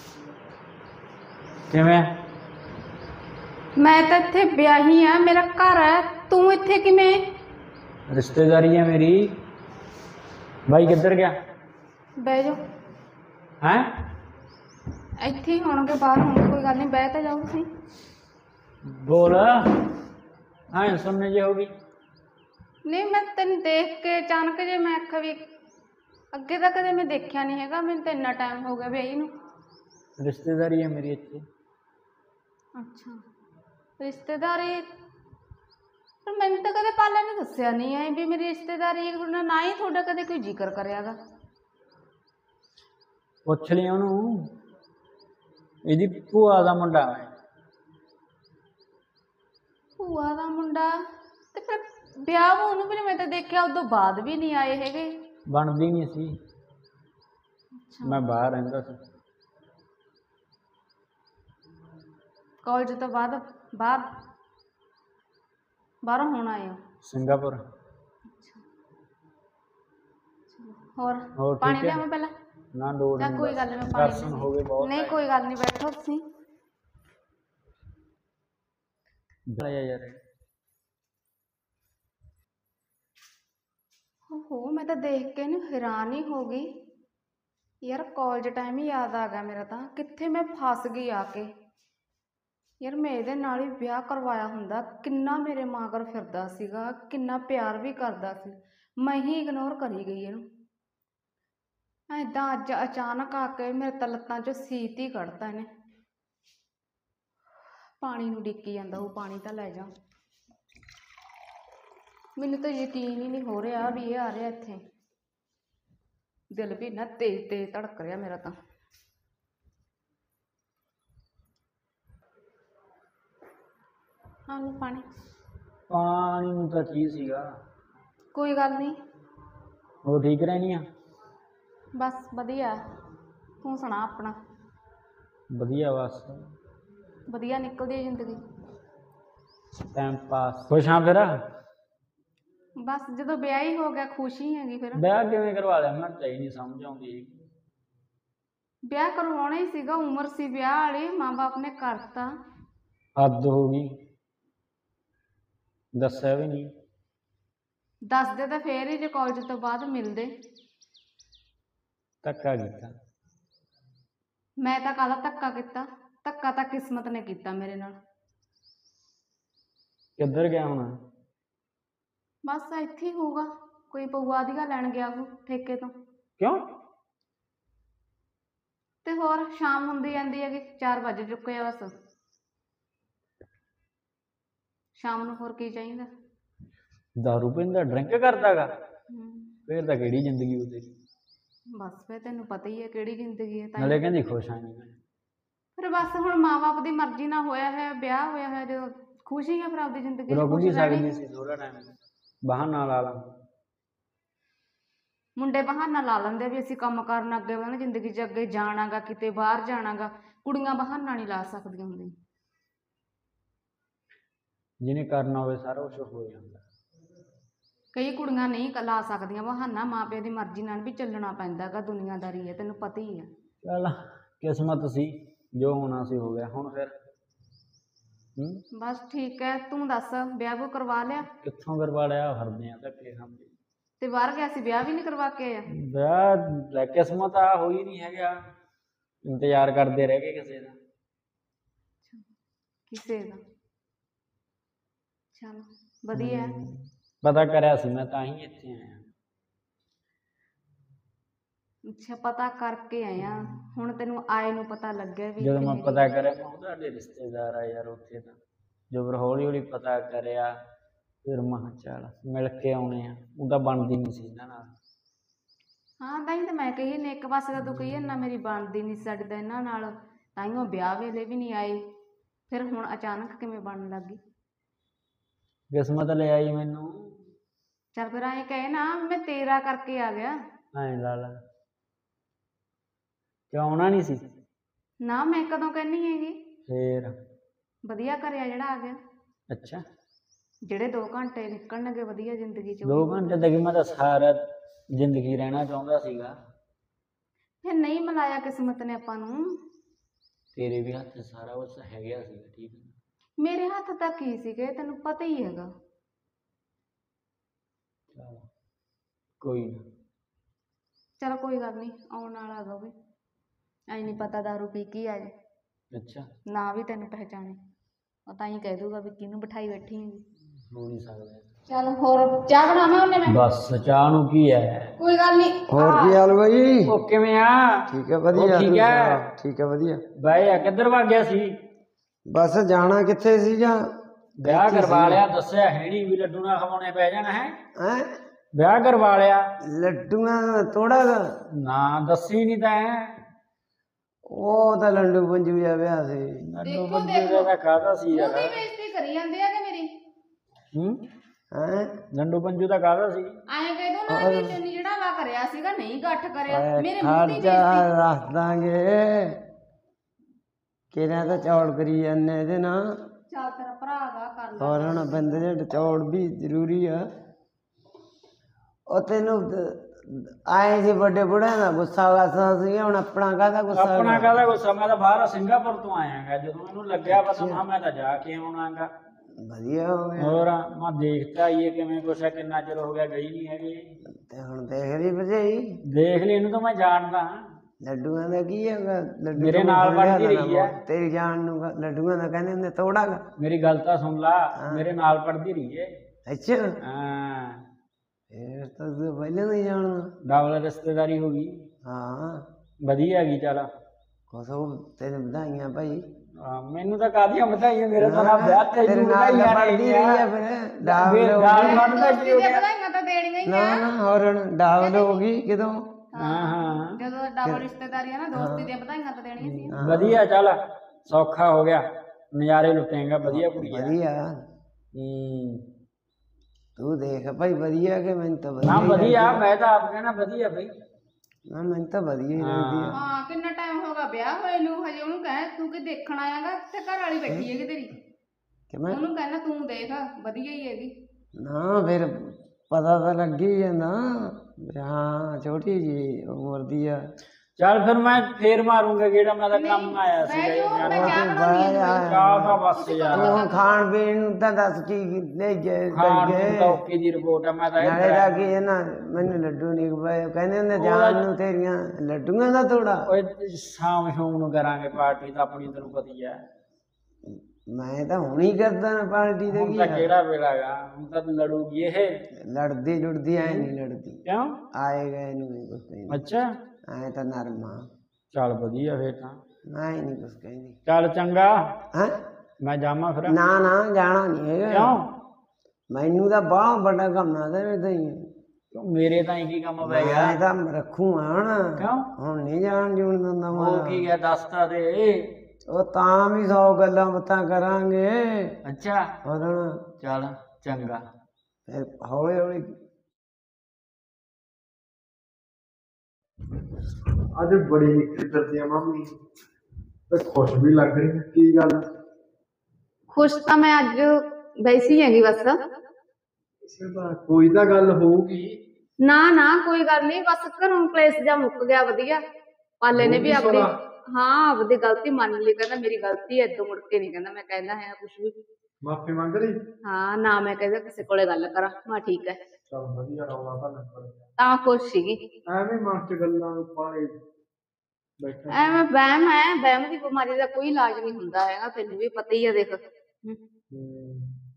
Speaker 3: ਕਿਵੇਂ
Speaker 2: ਮੈਂ ਤਾਂ ਇੱਥੇ ਵਿਆਹੀ ਆ ਮੇਰਾ ਘਰ ਹੈ ਤੂੰ ਇੱਥੇ ਕਿਵੇਂ
Speaker 3: ਰਿਸ਼ਤੇਦਾਰੀ ਹੈ ਮੇਰੀ ਭਾਈ ਕਿੱਧਰ ਗਿਆ
Speaker 2: ਬਹਿ ਜਾ
Speaker 3: ਹੈ
Speaker 2: ਇੱਥੇ ਹੀ ਹੋਣਗੇ ਬਾਹਰ ਹੋਣਗੇ ਕੋਈ ਗੱਲ ਨਹੀਂ ਬਹਿ ਤਾਂ ਜਾਓ ਤੁਸੀਂ
Speaker 3: ਬੋਲ ਹਾਂ ਸੁਣਨੇ ਜੇ ਹੋਗੀ
Speaker 2: ਨਹੀਂ ਮੈਂ ਤੈਨੂੰ ਦੇਖ ਕੇ ਅਚਾਨਕ ਜੇ ਮੈਂ ਆਖਿਆ ਵੀ ਅੱਗੇ ਤਾਂ ਕਦੇ ਮੈਂ ਦੇਖਿਆ ਨਹੀਂ ਹੈਗਾ ਮੈਨੂੰ ਤਾਂ ਇੰਨਾ ਟਾਈਮ ਹੋ ਗਿਆ ਵਿਆਹੀ ਨੂੰ
Speaker 3: ਰਿਸ਼ਤੇਦਾਰੀ ਹੈ ਮੇਰੀ ਇੱਥੇ
Speaker 2: ਅੱਛਾ ਰਿਸ਼ਤੇਦਾਰੀ ਪਰ ਮੈਨੂੰ ਤਾਂ ਕਦੇ ਪਾਲਾ ਨੇ ਦੱਸਿਆ ਨਹੀਂ ਹੈ ਵੀ ਮੇਰੀ ਰਿਸ਼ਤੇਦਾਰੀ ਹੈ ਨਾ ਹੀ ਤੁਹਾਡਾ ਕਦੇ ਕੋਈ ਜ਼ਿਕਰ ਕਰਿਆਗਾ
Speaker 3: ਪੁੱਛ ਲਈ ਉਹਨੂੰ ਇਹਦੀ ਭੂਆ ਦਾ ਮੁੰਡਾ ਮੈਂ
Speaker 2: ਭੂਆ ਦਾ ਮੁੰਡਾ ਤੇ ਫਿਰ ਵਿਆਹ ਉਹਨੂੰ ਵੀ ਮੈਂ ਤਾਂ ਦੇਖਿਆ ਉਦੋਂ ਬਾਅਦ ਵੀ ਨਹੀਂ ਆਏ ਹੈਗੇ
Speaker 3: ਬਣਦੀ ਨਹੀਂ ਸੀ ਮੈਂ ਬਾਹਰ ਰਹਿੰਦਾ ਸੀ
Speaker 2: ਕਾਲਜ ਤੋਂ ਬਾਅਦ ਬਾਹਰ ਬਾਹਰੋਂ ਹੁਣ ਆਏ ਹੋ
Speaker 3: ਸਿੰਗਾਪੁਰ
Speaker 2: ਹੋਰ
Speaker 3: ਹੋਰ
Speaker 2: ਪਾਣੀ
Speaker 3: ਠੀਕ ਹੈ
Speaker 2: ਲਿਆਵਾਂ ਪਹਿਲਾਂ
Speaker 3: ਨਾ ਲੋੜ
Speaker 2: ਜਾਂ
Speaker 3: ਨਹੀਂ
Speaker 2: ਕੋਈ ਗੱਲ ਨਹੀਂ ਮੈਂ
Speaker 3: ਦਰਸ਼ਨ
Speaker 2: ਪਾਣੀ
Speaker 3: ਹੋ ਗਏ ਬਹੁਤ
Speaker 2: ਨਹੀਂ ਕੋਈ ਗੱਲ ਨਹੀਂ ਬੈਠੋ ਤੁਸੀਂ
Speaker 3: ਯਾਰ
Speaker 2: ਓਹੋ ਮੈਂ ਤਾਂ ਦੇਖ ਕੇ ਇਹਨੂੰ ਹੈਰਾਨ ਹੀ ਹੋ ਗਈ ਯਾਰ ਕਾਲਜ ਟਾਈਮ ਹੀ ਯਾਦ ਆ ਗਿਆ ਮੇਰਾ ਤਾਂ ਕਿੱਥੇ ਮੈਂ ਫਸ ਗਈ ਆ ਕੇ ਯਾਰ ਮੈਂ ਇਹਦੇ ਨਾਲ ਹੀ ਵਿਆਹ ਕਰਵਾਇਆ ਹੁੰਦਾ, ਕਿੰਨਾ ਮੇਰੇ ਮਗਰ ਫਿਰਦਾ ਸੀਗਾ, ਕਿੰਨਾ ਪਿਆਰ ਵੀ ਕਰਦਾ ਸੀ, ਮੈਂ ਹੀ ਇਗਨੋਰ ਕਰੀ ਗਈ ਇਹਨੂੰ। ਏਦਾਂ ਅੱਜ ਅਚਾਨਕ ਆ ਕੇ ਮੇਰੇ ਤਾਂ ਲੱਤਾਂ 'ਚੋਂ ਸੀਤ ਹੀ ਕੱਢਤਾ ਇਹਨੇ। ਪਾਣੀ ਨੂੰ ਡਿੱਕੀ ਜਾਂਦਾ ਉਹ, ਪਾਣੀ ਤਾਂ ਲੈ ਜਾ। ਮੈਨੂੰ ਤਾਂ ਯਕੀਨ ਹੀ ਨਹੀਂ ਹੋ ਰਿਹਾ ਵੀ ਇਹ ਆ ਰਿਹਾ ਇੱਥੇ। ਦਿਲ ਵੀ ਇੰਨਾ ਤੇਜ਼ ਤੇਜ਼ ਧੜਕ ਰਿਹਾ ਮੇਰਾ ਤਾਂ। ਹਾਂ ਲਓ ਪਾਣੀ।
Speaker 3: ਪਾਣੀ ਨੂੰ ਤਾਂ ਕੀ ਸੀਗਾ।
Speaker 2: ਕੋਈ ਗੱਲ ਨਹੀਂ,
Speaker 3: ਹੋਰ ਠੀਕ ਰਹਿਣੀ ਆ?
Speaker 2: ਬਸ ਵਧੀਆ। ਤੂੰ ਸੁਣਾ ਆਪਣਾ?
Speaker 3: ਵਧੀਆ ਬਸ
Speaker 2: ਵਧੀਆ ਨਿਕਲਦੀ ਹੈ ਜ਼ਿੰਦਗੀ।
Speaker 3: Time pass. ਖੁਸ਼ ਹਾਂ ਫਿਰ?
Speaker 2: ਬਸ ਜਦੋਂ ਵਿਆਹ ਹੀ ਹੋ ਗਿਆ ਖੁਸ਼ੀ ਹੈਗੀ। ਫਿਰ
Speaker 3: ਵਿਆਹ ਕਿਵੇਂ ਕਰਵਾ ਲਿਆ? ਮੈਨੂੰ ਤਾਂ ਹੀ ਨਹੀਂ ਸਮਝ ਆਉਂਦੀ।
Speaker 2: ਵਿਆਹ ਕਰਵਾਉਣਾ ਹੀ ਸੀਗਾ, ਉਮਰ ਸੀ ਵਿਆਹ ਵਾਲੀ, ਮਾਂ ਬਾਪ ਨੇ ਕਰਤਾ।
Speaker 3: ਹੱਦ ਹੋ ਗਈ, ਦੱਸਿਆ ਵੀ ਨਹੀਂ।
Speaker 2: ਦੱਸਦੇ ਤਾਂ ਫੇਰ ਹੀ ਜੇ ਕਾਲਜ ਤੋਂ ਬਾਅਦ ਮਿਲਦੇ।
Speaker 3: ਧੱਕਾ ਕੀਤਾ।
Speaker 2: ਮੈਂ ਤਾਂ ਕਾਹਦਾ ਧੱਕਾ ਕੀਤਾ? ਧੱਕਾ ਤਾਂ ਕਿਸਮਤ ਨੇ ਕੀਤਾ ਮੇਰੇ ਨਾਲ।
Speaker 3: ਕਿੱਧਰ ਗਿਆ ਹੁਣ?
Speaker 2: ਬਸ ਇੱਥੇ ਹੀ ਹੋਊਗਾ, ਕੋਈ ਪਊਆ ਦੀਆਂ ਲੈਣ ਗਿਆ ਉਹ ਠੇਕੇ ਤੋਂ।
Speaker 3: ਕਿਉਂ?
Speaker 2: ਤੇ ਹੋਰ ਸ਼ਾਮ ਹੁੰਦੀ ਜਾਂਦੀ ਹੈਗੀ, ਚਾਰ ਵੱਜ ਚੁੱਕੇ ਆ ਬਸ। ਸ਼ਾਮ ਨੂੰ ਹੋਰ ਕੀ ਚਾਹੀਦਾ?
Speaker 3: ਦਾਰੂ ਪੀਂਦਾ, ਡਰਿੰਕ ਕਰਦਾਗਾ?
Speaker 2: ਹਮ,
Speaker 3: ਫੇਰ ਤਾਂ ਕਿਹੜੀ ਜ਼ਿੰਦਗੀ ਉਹਦੀ।
Speaker 2: ਬਸ ਫਿਰ ਤੈਨੂੰ ਪਤਾ ਹੀ ਹੈ ਕਿਹੜੀ ਜ਼ਿੰਦਗੀ ਹੈ। ਤਾਂ
Speaker 3: ਨਾਲੇ ਕਹਿੰਦੀ ਖੁਸ਼ ਆਂ ਜੀ ਮੈਂ।
Speaker 2: ਫਿਰ ਬਸ ਹੁਣ ਮਾਂ ਬਾਪ ਦੀ ਮਰਜ਼ੀ ਨਾਲ ਹੋਇਆ ਹੈ ਵਿਆਹ, ਹੋਇਆ ਹੈ ਜਦੋਂ ਖੁਸ਼ੀ ਹੈ ਫਿਰ ਆਪਦੀ ਜ਼ਿੰਦਗੀ 'ਚ
Speaker 3: ਰੁਕ
Speaker 2: ਖੁਸ਼
Speaker 3: ਵੀ
Speaker 2: ਰਹਿਣੀ।
Speaker 3: ਸਕਦੀ ਸੀ ਥੋੜਾ ਟਾਈਮ, ਬਹਾਨਾ ਲਾ ਲਾ।
Speaker 2: ਮੁੰਡੇ ਬਹਾਨਾ ਲਾ ਲੈਂਦੇ ਵੀ ਅਸੀਂ ਕੰਮ ਕਰਨ ਅੱਗੇ ਵਧਣਾ, ਜ਼ਿੰਦਗੀ 'ਚ ਅੱਗੇ ਜਾਣਾਗਾ, ਕਿਤੇ ਬਾਹਰ ਜਾਣਾਗਾ। ਕੁੜੀਆਂ ਬਹਾਨਾ ਨਹੀਂ ਲਾ ਸਕਦੀਆਂ ਹੁੰਦੀਆਂ।
Speaker 3: ਜਿਹਨੇ ਕਰਨਾ ਹੋਵੇ ਸਾਰਾ ਕੁਛ ਹੋ ਜਾਂਦਾ।
Speaker 2: ਕਈ ਕੁੜੀਆਂ ਨਹੀਂ ਲਾ ਸਕਦੀਆਂ ਬਹਾਨਾ, ਮਾਂ ਪਿਓ ਦੀ ਮਰਜ਼ੀ ਨਾਲ ਵੀ ਚੱਲਣਾ ਪੈਂਦਾ ਗਾ, ਦੁਨੀਆਦਾਰੀ ਹੈ ਤੈਨੂੰ ਪਤਾ ਹੀ ਹੈ।
Speaker 3: ਚੱਲ ਕਿਸਮਤ ਸੀ, ਜੋ ਹੋਣਾ ਸੀ ਹੋ ਗਿਆ। ਹੁਣ ਫਿਰ ਹੂੰ
Speaker 2: ਬਸ ਠੀਕ ਹੈ। ਤੂੰ ਦੱਸ ਵਿਆਹ ਵੂ ਕਰਵਾ ਲਿਆ?
Speaker 3: ਕਿੱਥੋਂ ਕਰਵਾ ਲਿਆ, ਫਿਰਦੇ ਆ ਧੱਕੇ ਖਾਂਦੇ।
Speaker 2: ਤੇ ਬਾਹਰ ਗਿਆ ਸੀ, ਵਿਆਹ ਵੀ ਨਹੀਂ ਕਰਵਾ ਕੇ ਆਇਆ?
Speaker 3: ਵਿਆਹ ਲੈ ਕਿਸਮਤ ਆ ਹੋਈ ਨਹੀਂ ਹੈਗਾ, ਇੰਤਜ਼ਾਰ ਕਰਦੇ ਰਹਿ ਗਏ ਕਿਸੇ ਦਾ।
Speaker 2: ਕਿਸੇ ਦਾ? ਚਲ ਵਧੀਆ।
Speaker 3: ਪਤਾ ਕਰਿਆ ਸੀ ਮੈਂ, ਤਾਂ ਹੀ ਇੱਥੇ ਆਇਆ।
Speaker 2: ਅੱਛਾ, ਪਤਾ ਕਰਕੇ ਆਇਆ। ਹੁਣ ਤੈਨੂੰ ਆਏ ਨੂੰ ਪਤਾ ਲੱਗਿਆ ਵੀ
Speaker 3: ਜਦੋਂ ਮੈਂ
Speaker 2: ਕਿੰਨੀ-
Speaker 3: ਪਤਾ ਕਰਿਆ ਮੈਂ ਤੁਹਾਡੇ ਰਿਸ਼ਤੇਦਾਰ ਆ ਯਾਰ ਉੱਥੇ ਤਾਂ। ਜੋ ਫਿਰ ਹੌਲੀ ਹੌਲੀ ਪਤਾ ਕਰਿਆ, ਫਿਰ ਮੈਂ ਕਿਹਾ ਚੱਲ ਮਿਲ ਕੇ ਆਉਣੇ ਆ। ਉਹ ਤਾਂ ਬਣਦੀ ਨਹੀਂ ਸੀ ਇਹਨਾਂ ਨਾਲ।
Speaker 2: ਹਾਂ ਤਾਂ ਹੀ ਤਾਂ ਮੈਂ ਕਹੀ ਨੇ ਇੱਕ ਪਾਸੇ ਦਾ ਤੂੰ ਕਹੀ ਨਾ ਮੇਰੀ ਬਣਦੀ ਨਹੀਂ ਸਾਡੀ ਤਾਂ ਇਹਨਾਂ ਨਾਲ, ਤਾਂ ਹੀ ਉਹ ਵਿਆਹ ਵੇਲੇ ਵੀ ਨਹੀਂ ਆਏ। ਫਿਰ ਹੁਣ ਅਚਾਨਕ ਕਿਵੇਂ ਬਣਨ ਲੱਗ ਗਈ?
Speaker 3: ਕਿਸਮਤ ਲੈ ਆਈ ਮੈਨੂੰ।
Speaker 2: ਚੱਲ ਫਿਰ ਐਂ ਕਹੇ ਨਾ ਮੈਂ ਤੇਰਾ ਕਰਕੇ ਆ ਗਿਆ।
Speaker 3: ਐਂ ਲਾ ਲਾ, ਕਿਉਂ ਆਉਣਾ ਨਹੀਂ ਸੀ?
Speaker 2: ਨਾ ਮੈਂ ਕਦੋਂ ਕਹਿਨੀ ਹੈਗੀ।
Speaker 3: ਫੇਰ
Speaker 2: ਵਧੀਆ ਕਰਿਆ ਜਿਹੜਾ ਆ ਗਿਆ।
Speaker 3: ਅੱਛਾ,
Speaker 2: ਜਿਹੜੇ ਦੋ ਘੰਟੇ ਨਿਕਲਣਗੇ ਵਧੀਆ ਜ਼ਿੰਦਗੀ 'ਚ।
Speaker 3: ਦੋ ਘੰਟੇ ਤੱਕ ਮੈਂ ਤਾਂ ਸਾਰਾ ਜ਼ਿੰਦਗੀ ਰਹਿਣਾ ਚਾਹੁੰਦਾ ਸੀਗਾ।
Speaker 2: ਫਿਰ ਨਹੀਂ ਮਿਲਾਇਆ ਕਿਸਮਤ ਨੇ ਆਪਾਂ ਨੂੰ।
Speaker 3: ਤੇਰੇ ਵੀ ਹੱਥ ਸਾਰਾ ਕੁਛ ਹੈਗਾ ਸੀਗਾ, ਠੀਕ ਹੈ।
Speaker 2: ਮੇਰੇ ਹੱਥ ਤੱਕ ਕੀ ਸੀਗੇ ਤੈਨੂੰ ਪਤਾ ਹੀ ਹੈਗਾ।
Speaker 3: ਚਲ ਕੋਈ ਨਾ।
Speaker 2: ਚਲ ਕੋਈ ਗੱਲ ਨਹੀਂ, ਆਉਣ ਵਾਲਾ ਹੈਗਾ ਵੀ। ਐ ਨਹੀਂ ਪਤਾ ਦਾਰੂ ਪੀ ਕੇ ਆ ਜੇ,
Speaker 3: ਅੱਛਾ
Speaker 2: ਨਾ ਵੀ ਤੈਨੂੰ ਪਹਿਚਾਣੇ, ਉਹ ਤਾਂ ਹੀ ਕਹਿ ਦੂਗਾ ਵੀ ਕਿਹਨੂੰ ਬਿਠਾਈ ਬੈਠੀ ਹੈਗੀ।
Speaker 3: ਹੋ ਨਹੀਂ ਸਕਦਾ।
Speaker 2: ਚੱਲ ਹੋਰ ਚਾਹ ਬਣਾਵਾਂ ਉਹਨੇ ਮੈਂ?
Speaker 3: ਬਸ ਚਾਹ ਨੂੰ ਕੀ ਹੈ।
Speaker 2: ਕੋਈ ਗੱਲ ਨਹੀਂ।
Speaker 1: ਹੋਰ ਕੀ ਹਾਲ ਬਾਈ?
Speaker 3: ਉਹ ਕਿਵੇਂ ਆ?
Speaker 1: ਠੀਕ ਹੈ ਵਧੀਆ।
Speaker 3: ਠੀਕ
Speaker 1: ਤੂੰ
Speaker 3: ਹੈ?
Speaker 1: ਸੁਣਾ? ਠੀਕ ਹੈ ਵਧੀਆ।
Speaker 3: ਬਾਈ ਆ ਕਿੱਧਰ ਵਗ ਗਿਆ ਸੀ?
Speaker 1: ਬਸ ਜਾਣਾ ਕਿੱਥੇ ਸੀਗਾ?
Speaker 3: ਵਿਆਹ ਕਰਵਾ ਲਿਆ, ਦੱਸਿਆ ਹੈ ਨਹੀਂ ਵੀ ਲੱਡੂ ਨਾ ਖਵਾਉਣੇ ਪੈ ਜਾਣਾ ਹੈ।
Speaker 1: ਹੈ
Speaker 3: ਵਿਆਹ ਕਰਵਾ ਲਿਆ?
Speaker 1: ਲੱਡੂਆਂ ਥੋੜਾ ਗਾ,
Speaker 3: ਨਾ ਦੱਸੀ ਨਹੀਂ ਤਾਂ ਹੈ।
Speaker 1: ਉਹ ਤਾਂ ਲੰਡੂ ਪੰਜੂ ਜਿਹਾ ਵਿਆਹ ਸੀ।
Speaker 3: ਲੱਡੂ ਬੰਦੇ ਦਾ ਕਾਹਦਾ ਸੀ ਯਾਰ?
Speaker 2: ਬੇਇੱਜ਼ਤੀ ਕਰੀ ਜਾਂਦੇ ਆ ਕਿ ਮੇਰੀ?
Speaker 3: ਹੂੰ
Speaker 1: ਹੈ
Speaker 3: ਲੰਡੂ ਪੰਜੂ ਦਾ ਕਾਹਦਾ ਸੀ?
Speaker 2: ਐਂ ਕਹਿ ਦੋ ਨਾ ਵੀ ਤੈਨੂੰ ਜਿਹੜਾ ਵਾ ਕਰਿਆ ਸੀਗਾ ਨਹੀਂ ਗੱਠ ਕਰਿਆ, ਮੇਰੇ ਮੂੰਹ ਦੀ
Speaker 1: ਖਰਚਾ
Speaker 2: ਬੇਇੱਜ਼ਤੀ।
Speaker 1: ਰੱਖ ਦਾਂਗੇ। ਕਿਹਨਾਂ ਤਾਂ ਚੌੜ ਕਰੀ ਜਾਂਦੇ ਇਹਦੇ ਨਾਲ।
Speaker 2: ਚੱਲ ਤੇਰਾ ਭਰਾ ਗਾ ਕਰ ਲੈ।
Speaker 1: ਹੋਰ ਹੁਣ ਬੰਦੇ ਦੇ ਚੌੜ ਵੀ ਜ਼ਰੂਰੀ ਆ। ਉਹ ਤੈਨੂੰ ਆਏ ਸੀ ਵੱਡੇ ਬੁੜਿਆਂ ਦਾ ਗੁੱਸਾ ਵਾਸਾ ਸੀ, ਹੁਣ ਆਪਣਾ ਕਾਹਦਾ ਗੁੱਸਾ?
Speaker 3: ਆਪਣਾ ਕਾਹਦਾ ਗੁੱਸਾ? ਮੈਂ ਤਾਂ ਬਾਹਰ ਸਿੰਗਾਪੁਰ ਤੋਂ ਆਇਆਗਾ। ਜਦੋਂ ਮੈਨੂੰ ਲੱਗਿਆ ਪਤਾ ਮੈਂ ਮੈਂ ਤਾਂ ਜਾ ਕੇ ਆਉਣਾਗਾ।
Speaker 1: ਵਧੀਆ ਹੋ ਗਿਆ।
Speaker 3: ਹੋਰ ਮੈਂ ਦੇਖਤਾ ਆਈਏ ਕਿਵੇਂ ਕੁਛ ਹੈ, ਕਿੰਨਾ ਚਿਰ ਹੋ ਗਿਆ ਗਈ ਨਹੀਂ ਹੈਗੀ।
Speaker 1: ਤੇ ਹੁਣ ਦੇਖ ਲਈ ਭਜਾਈ।
Speaker 3: ਦੇਖ ਲਈ, ਇਹਨੂੰ ਤਾਂ ਮੈਂ ਜਾਣਦਾ।
Speaker 1: ਲੱਡੂਆਂ ਦਾ ਕੀ ਹੈਗਾ ਲੱਡੂ
Speaker 3: ਮੇਰੇ
Speaker 1: ਤਾਂ
Speaker 3: ਨਾਲ
Speaker 1: ਮੈਂ
Speaker 3: ਪੜ੍ਹਦੀ
Speaker 1: ਲਿਆ
Speaker 3: ਰਹੀ
Speaker 1: ਦੇਣਾ,
Speaker 3: ਹੈ।
Speaker 1: ਤੇਰੀ ਜਾਨ ਨੂੰ ਗ- ਲੱਡੂਆਂ ਦਾ ਕਹਿੰਦੇ ਹੁੰਦੇ ਤੋੜਾ ਗਾ।
Speaker 3: ਮੇਰੀ ਗੱਲ ਤਾਂ ਸੁਣ ਲਾ, ਮੇਰੇ ਨਾਲ ਪੜ੍ਹਦੀ ਰਹੀ ਹੈ।
Speaker 1: ਅੱਛਾ
Speaker 3: ਹਾਂ,
Speaker 1: ਇਹ ਤਾਂ ਤੂੰ ਪਹਿਲਾਂ ਨਹੀਂ ਜਾਣਦਾ।
Speaker 3: ਡਬਲ ਰਿਸ਼ਤੇਦਾਰੀ ਹੋ ਗਈ,
Speaker 1: ਹਾਂ
Speaker 3: ਵਧੀਆ ਹੈਗੀ। ਚੱਲ
Speaker 1: ਕੋਸੋ ਤੈਨੂੰ ਵਧਾਈਆਂ ਭਾਈ।
Speaker 3: ਹਾਂ, ਮੈਨੂੰ ਤਾਂ ਕਾਹਦੀਆਂ ਵਧਾਈਆਂ, ਮੇਰਾ ਤਾਂ
Speaker 1: ਨਾ,
Speaker 3: ਨਾ ਵਿਆਹ
Speaker 1: ਤੇਰੇ
Speaker 3: ਤੈਨੂੰ
Speaker 1: ਨਾਲ ਤਾਂ
Speaker 3: ਵਧਾਈਆਂ
Speaker 1: ਪੜ੍ਹਦੀ
Speaker 3: ਨੇ
Speaker 1: ਰਹੀ ਆ
Speaker 3: ਯਾਰ।
Speaker 1: ਫਿਰ ਡਾਬਲ
Speaker 3: ਫਿਰ
Speaker 1: ਹੋ
Speaker 3: ਗਾਲ
Speaker 1: ਗਈ।
Speaker 3: ਕੱਢਦਾ ਕੀ ਹੋ
Speaker 2: ਦੋਸਤੀ ਦੀਆਂ
Speaker 3: ਗਿਆ?
Speaker 2: ਵਧਾਈਆਂ ਤਾਂ ਦੇਣੀਆਂ ਹੀ
Speaker 1: ਨਾ
Speaker 2: ਆ।
Speaker 1: ਨਾ ਹੋਰ ਡਾਬਲ ਹੋ ਗਈ ਕਿਦੋਂ।
Speaker 3: ਹਾਂ ਹਾਂ,
Speaker 2: ਜਦੋਂ ਡਬਲ ਰਿਸ਼ਤੇਦਾਰੀ ਆ ਨਾ, ਦੋਸਤੀ ਦੀਆਂ ਵਧਾਈਆਂ ਤਾਂ ਦੇਣੀਆਂ ਸੀ।
Speaker 1: ਹਾਂ,
Speaker 3: ਵਧੀਆ। ਚੱਲ ਸੌਖਾ ਹੋ ਗਿਆ, ਨਜ਼ਾਰੇ ਲੁੱਟੇਗਾ। ਵਧੀਆ ਕੁੜੀ ਆ।
Speaker 1: ਵਧੀਆ
Speaker 3: ਹੂੰ,
Speaker 1: ਤੂੰ ਦੇਖ ਭਾਈ ਵਧੀਆ ਕਿ ਮੈਨੂੰ ਤਾਂ
Speaker 3: ਨਾ
Speaker 1: ਵਧੀਆ ਹੀ
Speaker 3: ਵਧੀਆ,
Speaker 1: ਲੱਗਦੀ ਆ।
Speaker 3: ਮੈਂ ਤਾਂ ਆਪ ਕਹਿਣਾ ਵਧੀਆ ਬਈ।
Speaker 1: ਨਾ ਮੈਨੂੰ ਤਾਂ ਵਧੀਆ ਹੀ ਲੱਗਦੀ ਆ।
Speaker 2: ਹਾਂ, ਕਿੰਨਾ ਟਾਈਮ ਹੋ ਗਿਆ ਵਿਆਹ ਹੋਏ ਨੂੰ, ਹਜੇ ਉਹਨੂੰ ਕਹਿ ਤੂੰ ਕਿ ਦੇਖਣ ਆਇਆਗਾ ਤੇ ਘਰ ਵਾਲੀ ਬੈਠੀ ਹੈਗੀ ਤੇਰੀ।
Speaker 1: ਕਿ ਮੈਂ
Speaker 2: ਉਹਨੂੰ ਕਹਿਣਾ ਤੂੰ ਦੇਖ ਵਧੀਆ ਹੀ ਹੈਗੀ।
Speaker 1: ਨਾ ਫਿਰ ਪਤਾ ਤਾਂ ਲੱਗ ਹੀ ਜਾਂਦਾ ਵੀ ਹਾਂ ਛੋਟੀ ਜੀ ਉਮਰ ਦੀ ਆ।
Speaker 3: ਚੱਲ ਫਿਰ ਮੈਂ ਫੇਰ ਮਾਰੂੰਗਾ ਗੇੜਾ, ਮੈਂ ਤਾਂ ਕੰਮ ਆਇਆ ਸੀ।
Speaker 2: ਬਹਿ ਜਾਓ, ਮੈਂ
Speaker 1: ਉਹ
Speaker 2: ਚਾਹ
Speaker 1: ਤੂੰ
Speaker 2: ਬਣਾਉਣੀ
Speaker 1: ਬਾਹਰ
Speaker 2: ਹੈ।
Speaker 1: ਆ।
Speaker 3: ਚਾਹ ਤਾਂ ਬਸ
Speaker 1: ਤੂੰ
Speaker 3: ਯਾਰ,
Speaker 1: ਹੁਣ ਖਾਣ ਪੀਣ ਨੂੰ ਤਾਂ ਦੱਸ ਕੀ ਲੈ ਗਏ
Speaker 3: ਖਾਣ
Speaker 1: ਗਏ
Speaker 3: ਨੂੰ ਤਾਂ ਓਕੇ ਦੀ ਰਿਪੋਰਟ ਆ। ਮੈਂ ਤਾਂ
Speaker 1: ਨਾਲੇ
Speaker 3: ਇੱਧਰ
Speaker 1: ਦਾ
Speaker 3: ਆ।
Speaker 1: ਕੀ ਹੈ ਨਾ ਮੈਨੂੰ ਲੱਡੂ ਨਹੀਂ ਖਵਾਏ ਕਹਿੰਦੇ ਹੁੰਦੇ ਜਾਨ ਨੂੰ ਤੇਰੀਆਂ ਲੱਡੂਆਂ ਦਾ ਤੋੜਾ।
Speaker 3: ਓਏ ਸ਼ਾਮ ਸ਼ੂਮ ਨੂੰ ਕਰਾਂਗੇ ਪਾਰਟੀ, ਤਾਂ ਆਪਣੀ ਤੈਨੂੰ ਪਤਾ ਹੀ ਹੈ।
Speaker 1: ਮੈਂ ਤਾਂ ਹੁਣ ਹੀ ਕਰਦਾ ਨਾ ਪਾਰਟੀ ਦੇ
Speaker 3: ਹੁਣ
Speaker 1: ਕੀ
Speaker 3: ਤਾਂ
Speaker 1: ਆ।
Speaker 3: ਕਿਹੜਾ ਵੇਲਾ ਗਾ, ਹੁਣ ਤਾਂ ਲੜੂਗੀ ਇਹ।
Speaker 1: ਲੜਦੀ ਲੁੜਦੀ ਐ ਨਹੀਂ ਲੜਦੀ।
Speaker 3: ਕਿਉਂ?
Speaker 1: ਆਏ ਗਏ ਨੂੰ ਨਹੀਂ ਕੁਛ ਕਹਿੰਦੀ।
Speaker 3: ਅੱਛਾ,
Speaker 1: ਐ ਤਾਂ ਨਰਮਾ
Speaker 3: ਚੱਲ ਵਧੀਆ ਫੇਰ ਤਾਂ।
Speaker 1: ਨਾ ਹੀ ਨਹੀਂ ਕੁਛ ਕਹਿੰਦੀ।
Speaker 3: ਚੱਲ ਚੰਗਾ,
Speaker 1: ਹੈਂ
Speaker 3: ਮੈਂ ਜਾਵਾਂ ਫਿਰ।
Speaker 1: ਨਾ ਨਾ ਜਾਣਾ ਨਹੀਂ ਹੈਗਾ।
Speaker 3: ਕਿਉਂ?
Speaker 1: ਮੈਨੂੰ ਤਾਂ ਬਹੁਤ ਵੱਡਾ ਕੰਮ ਆ ਤੇਰੇ ਤੇ ਹੀ।
Speaker 3: ਕਿਉਂ, ਮੇਰੇ ਤਾਂ ਕੀ ਕੰਮ ਪੈ ਗਿਆ?
Speaker 1: ਮੈਂ ਤਾਂ ਰੱਖੂਗਾ ਹੁਣ।
Speaker 3: ਕਿਉਂ?
Speaker 1: ਹੁਣ ਨਹੀਂ ਜਾਣ ਜੂਣ ਦਿੰਦਾ
Speaker 3: ਹੋ
Speaker 1: ਮੈਂ।
Speaker 3: ਕੀ ਗਿਆ, ਦੱਸ ਤਾਂ ਦੇ।
Speaker 1: ਉਹ ਤਾਂ ਵੀ ਸੌ ਗੱਲਾਂ ਬਾਤਾਂ ਕਰਾਂਗੇ।
Speaker 3: ਅੱਛਾ,
Speaker 1: ਹੋਰ ਹੁਣ
Speaker 3: ਚੱਲ ਚੰਗਾ।
Speaker 1: ਫਿਰ ਹੌਲੀ ਹੌਲੀ
Speaker 4: ਅੱਜ ਬੜੀ ਨਿਕਲੀ ਫਿਰਦੀ ਆ ਮਾਮੀ, ਤੇ ਖੁਸ਼ ਵੀ ਲੱਗ ਰਹੀ ਹੈ। ਕੀ ਗੱਲ?
Speaker 2: ਖੁਸ਼ ਤਾਂ ਮੈਂ ਅੱਜ ਵੈਸੀ ਹੈਗੀ ਬਸ।
Speaker 4: ਕਿਸੇ ਦਾ ਕੋਈ ਤਾਂ ਗੱਲ ਹੋਊਗੀ।
Speaker 2: ਨਾ ਨਾ ਕੋਈ ਗੱਲ ਨਹੀਂ, ਬਸ ਘਰੋਂ ਕਲੇਸ਼ ਜਾ ਮੁੱਕ ਗਿਆ ਵਧੀਆ। ਪਾਲੇ ਨੇ ਵੀ
Speaker 4: ਹੋਊਗੀ
Speaker 2: ਆਪਣੀ
Speaker 4: ਸੁਲਾ?
Speaker 2: ਹਾਂ ਆਪਦੀ ਗਲਤੀ ਮੰਨ ਲਈ, ਕਹਿੰਦਾ ਮੇਰੀ ਗਲਤੀ ਹੈ, ਏਦੋਂ ਮੁੜ ਕੇ ਨਹੀਂ ਕਹਿੰਦਾ ਮੈਂ ਕਹਿੰਦਾ ਹੈ ਕੁਝ ਵੀ।
Speaker 4: ਮਾਫੀ ਮੰਗ ਲਈ?
Speaker 2: ਹਾਂ ਨਾ ਮੈਂ ਕਹਿੰਦਾ ਕਿਸੇ ਕੋਲੇ ਗੱਲ ਕਰਾਂ। ਮੈਂ ਠੀਕ ਹੈ,
Speaker 4: ਚਲ ਵਧੀਆ, ਰੌਲਾ ਤਾਂ ਨਿਕਲ ਗਿਆ।
Speaker 2: ਤਾਂ ਖੁਸ਼ ਸੀਗੀ।
Speaker 4: ਐਵੇਂ ਮਨ ਚ ਗੱਲਾਂ ਨੂੰ ਪਾਏ ਬੈਠਾ।
Speaker 2: ਐਵੇਂ ਵਹਿਮ ਹੈ, ਵਹਿਮ ਦੀ ਬਿਮਾਰੀ ਦਾ ਕੋਈ ਇਲਾਜ ਨਹੀਂ ਹੁੰਦਾ ਹੈਗਾ, ਤੈਨੂੰ ਵੀ ਪਤਾ ਹੀ ਆ ਦੇਖ। ਹਮ।
Speaker 4: ਹੂੰ,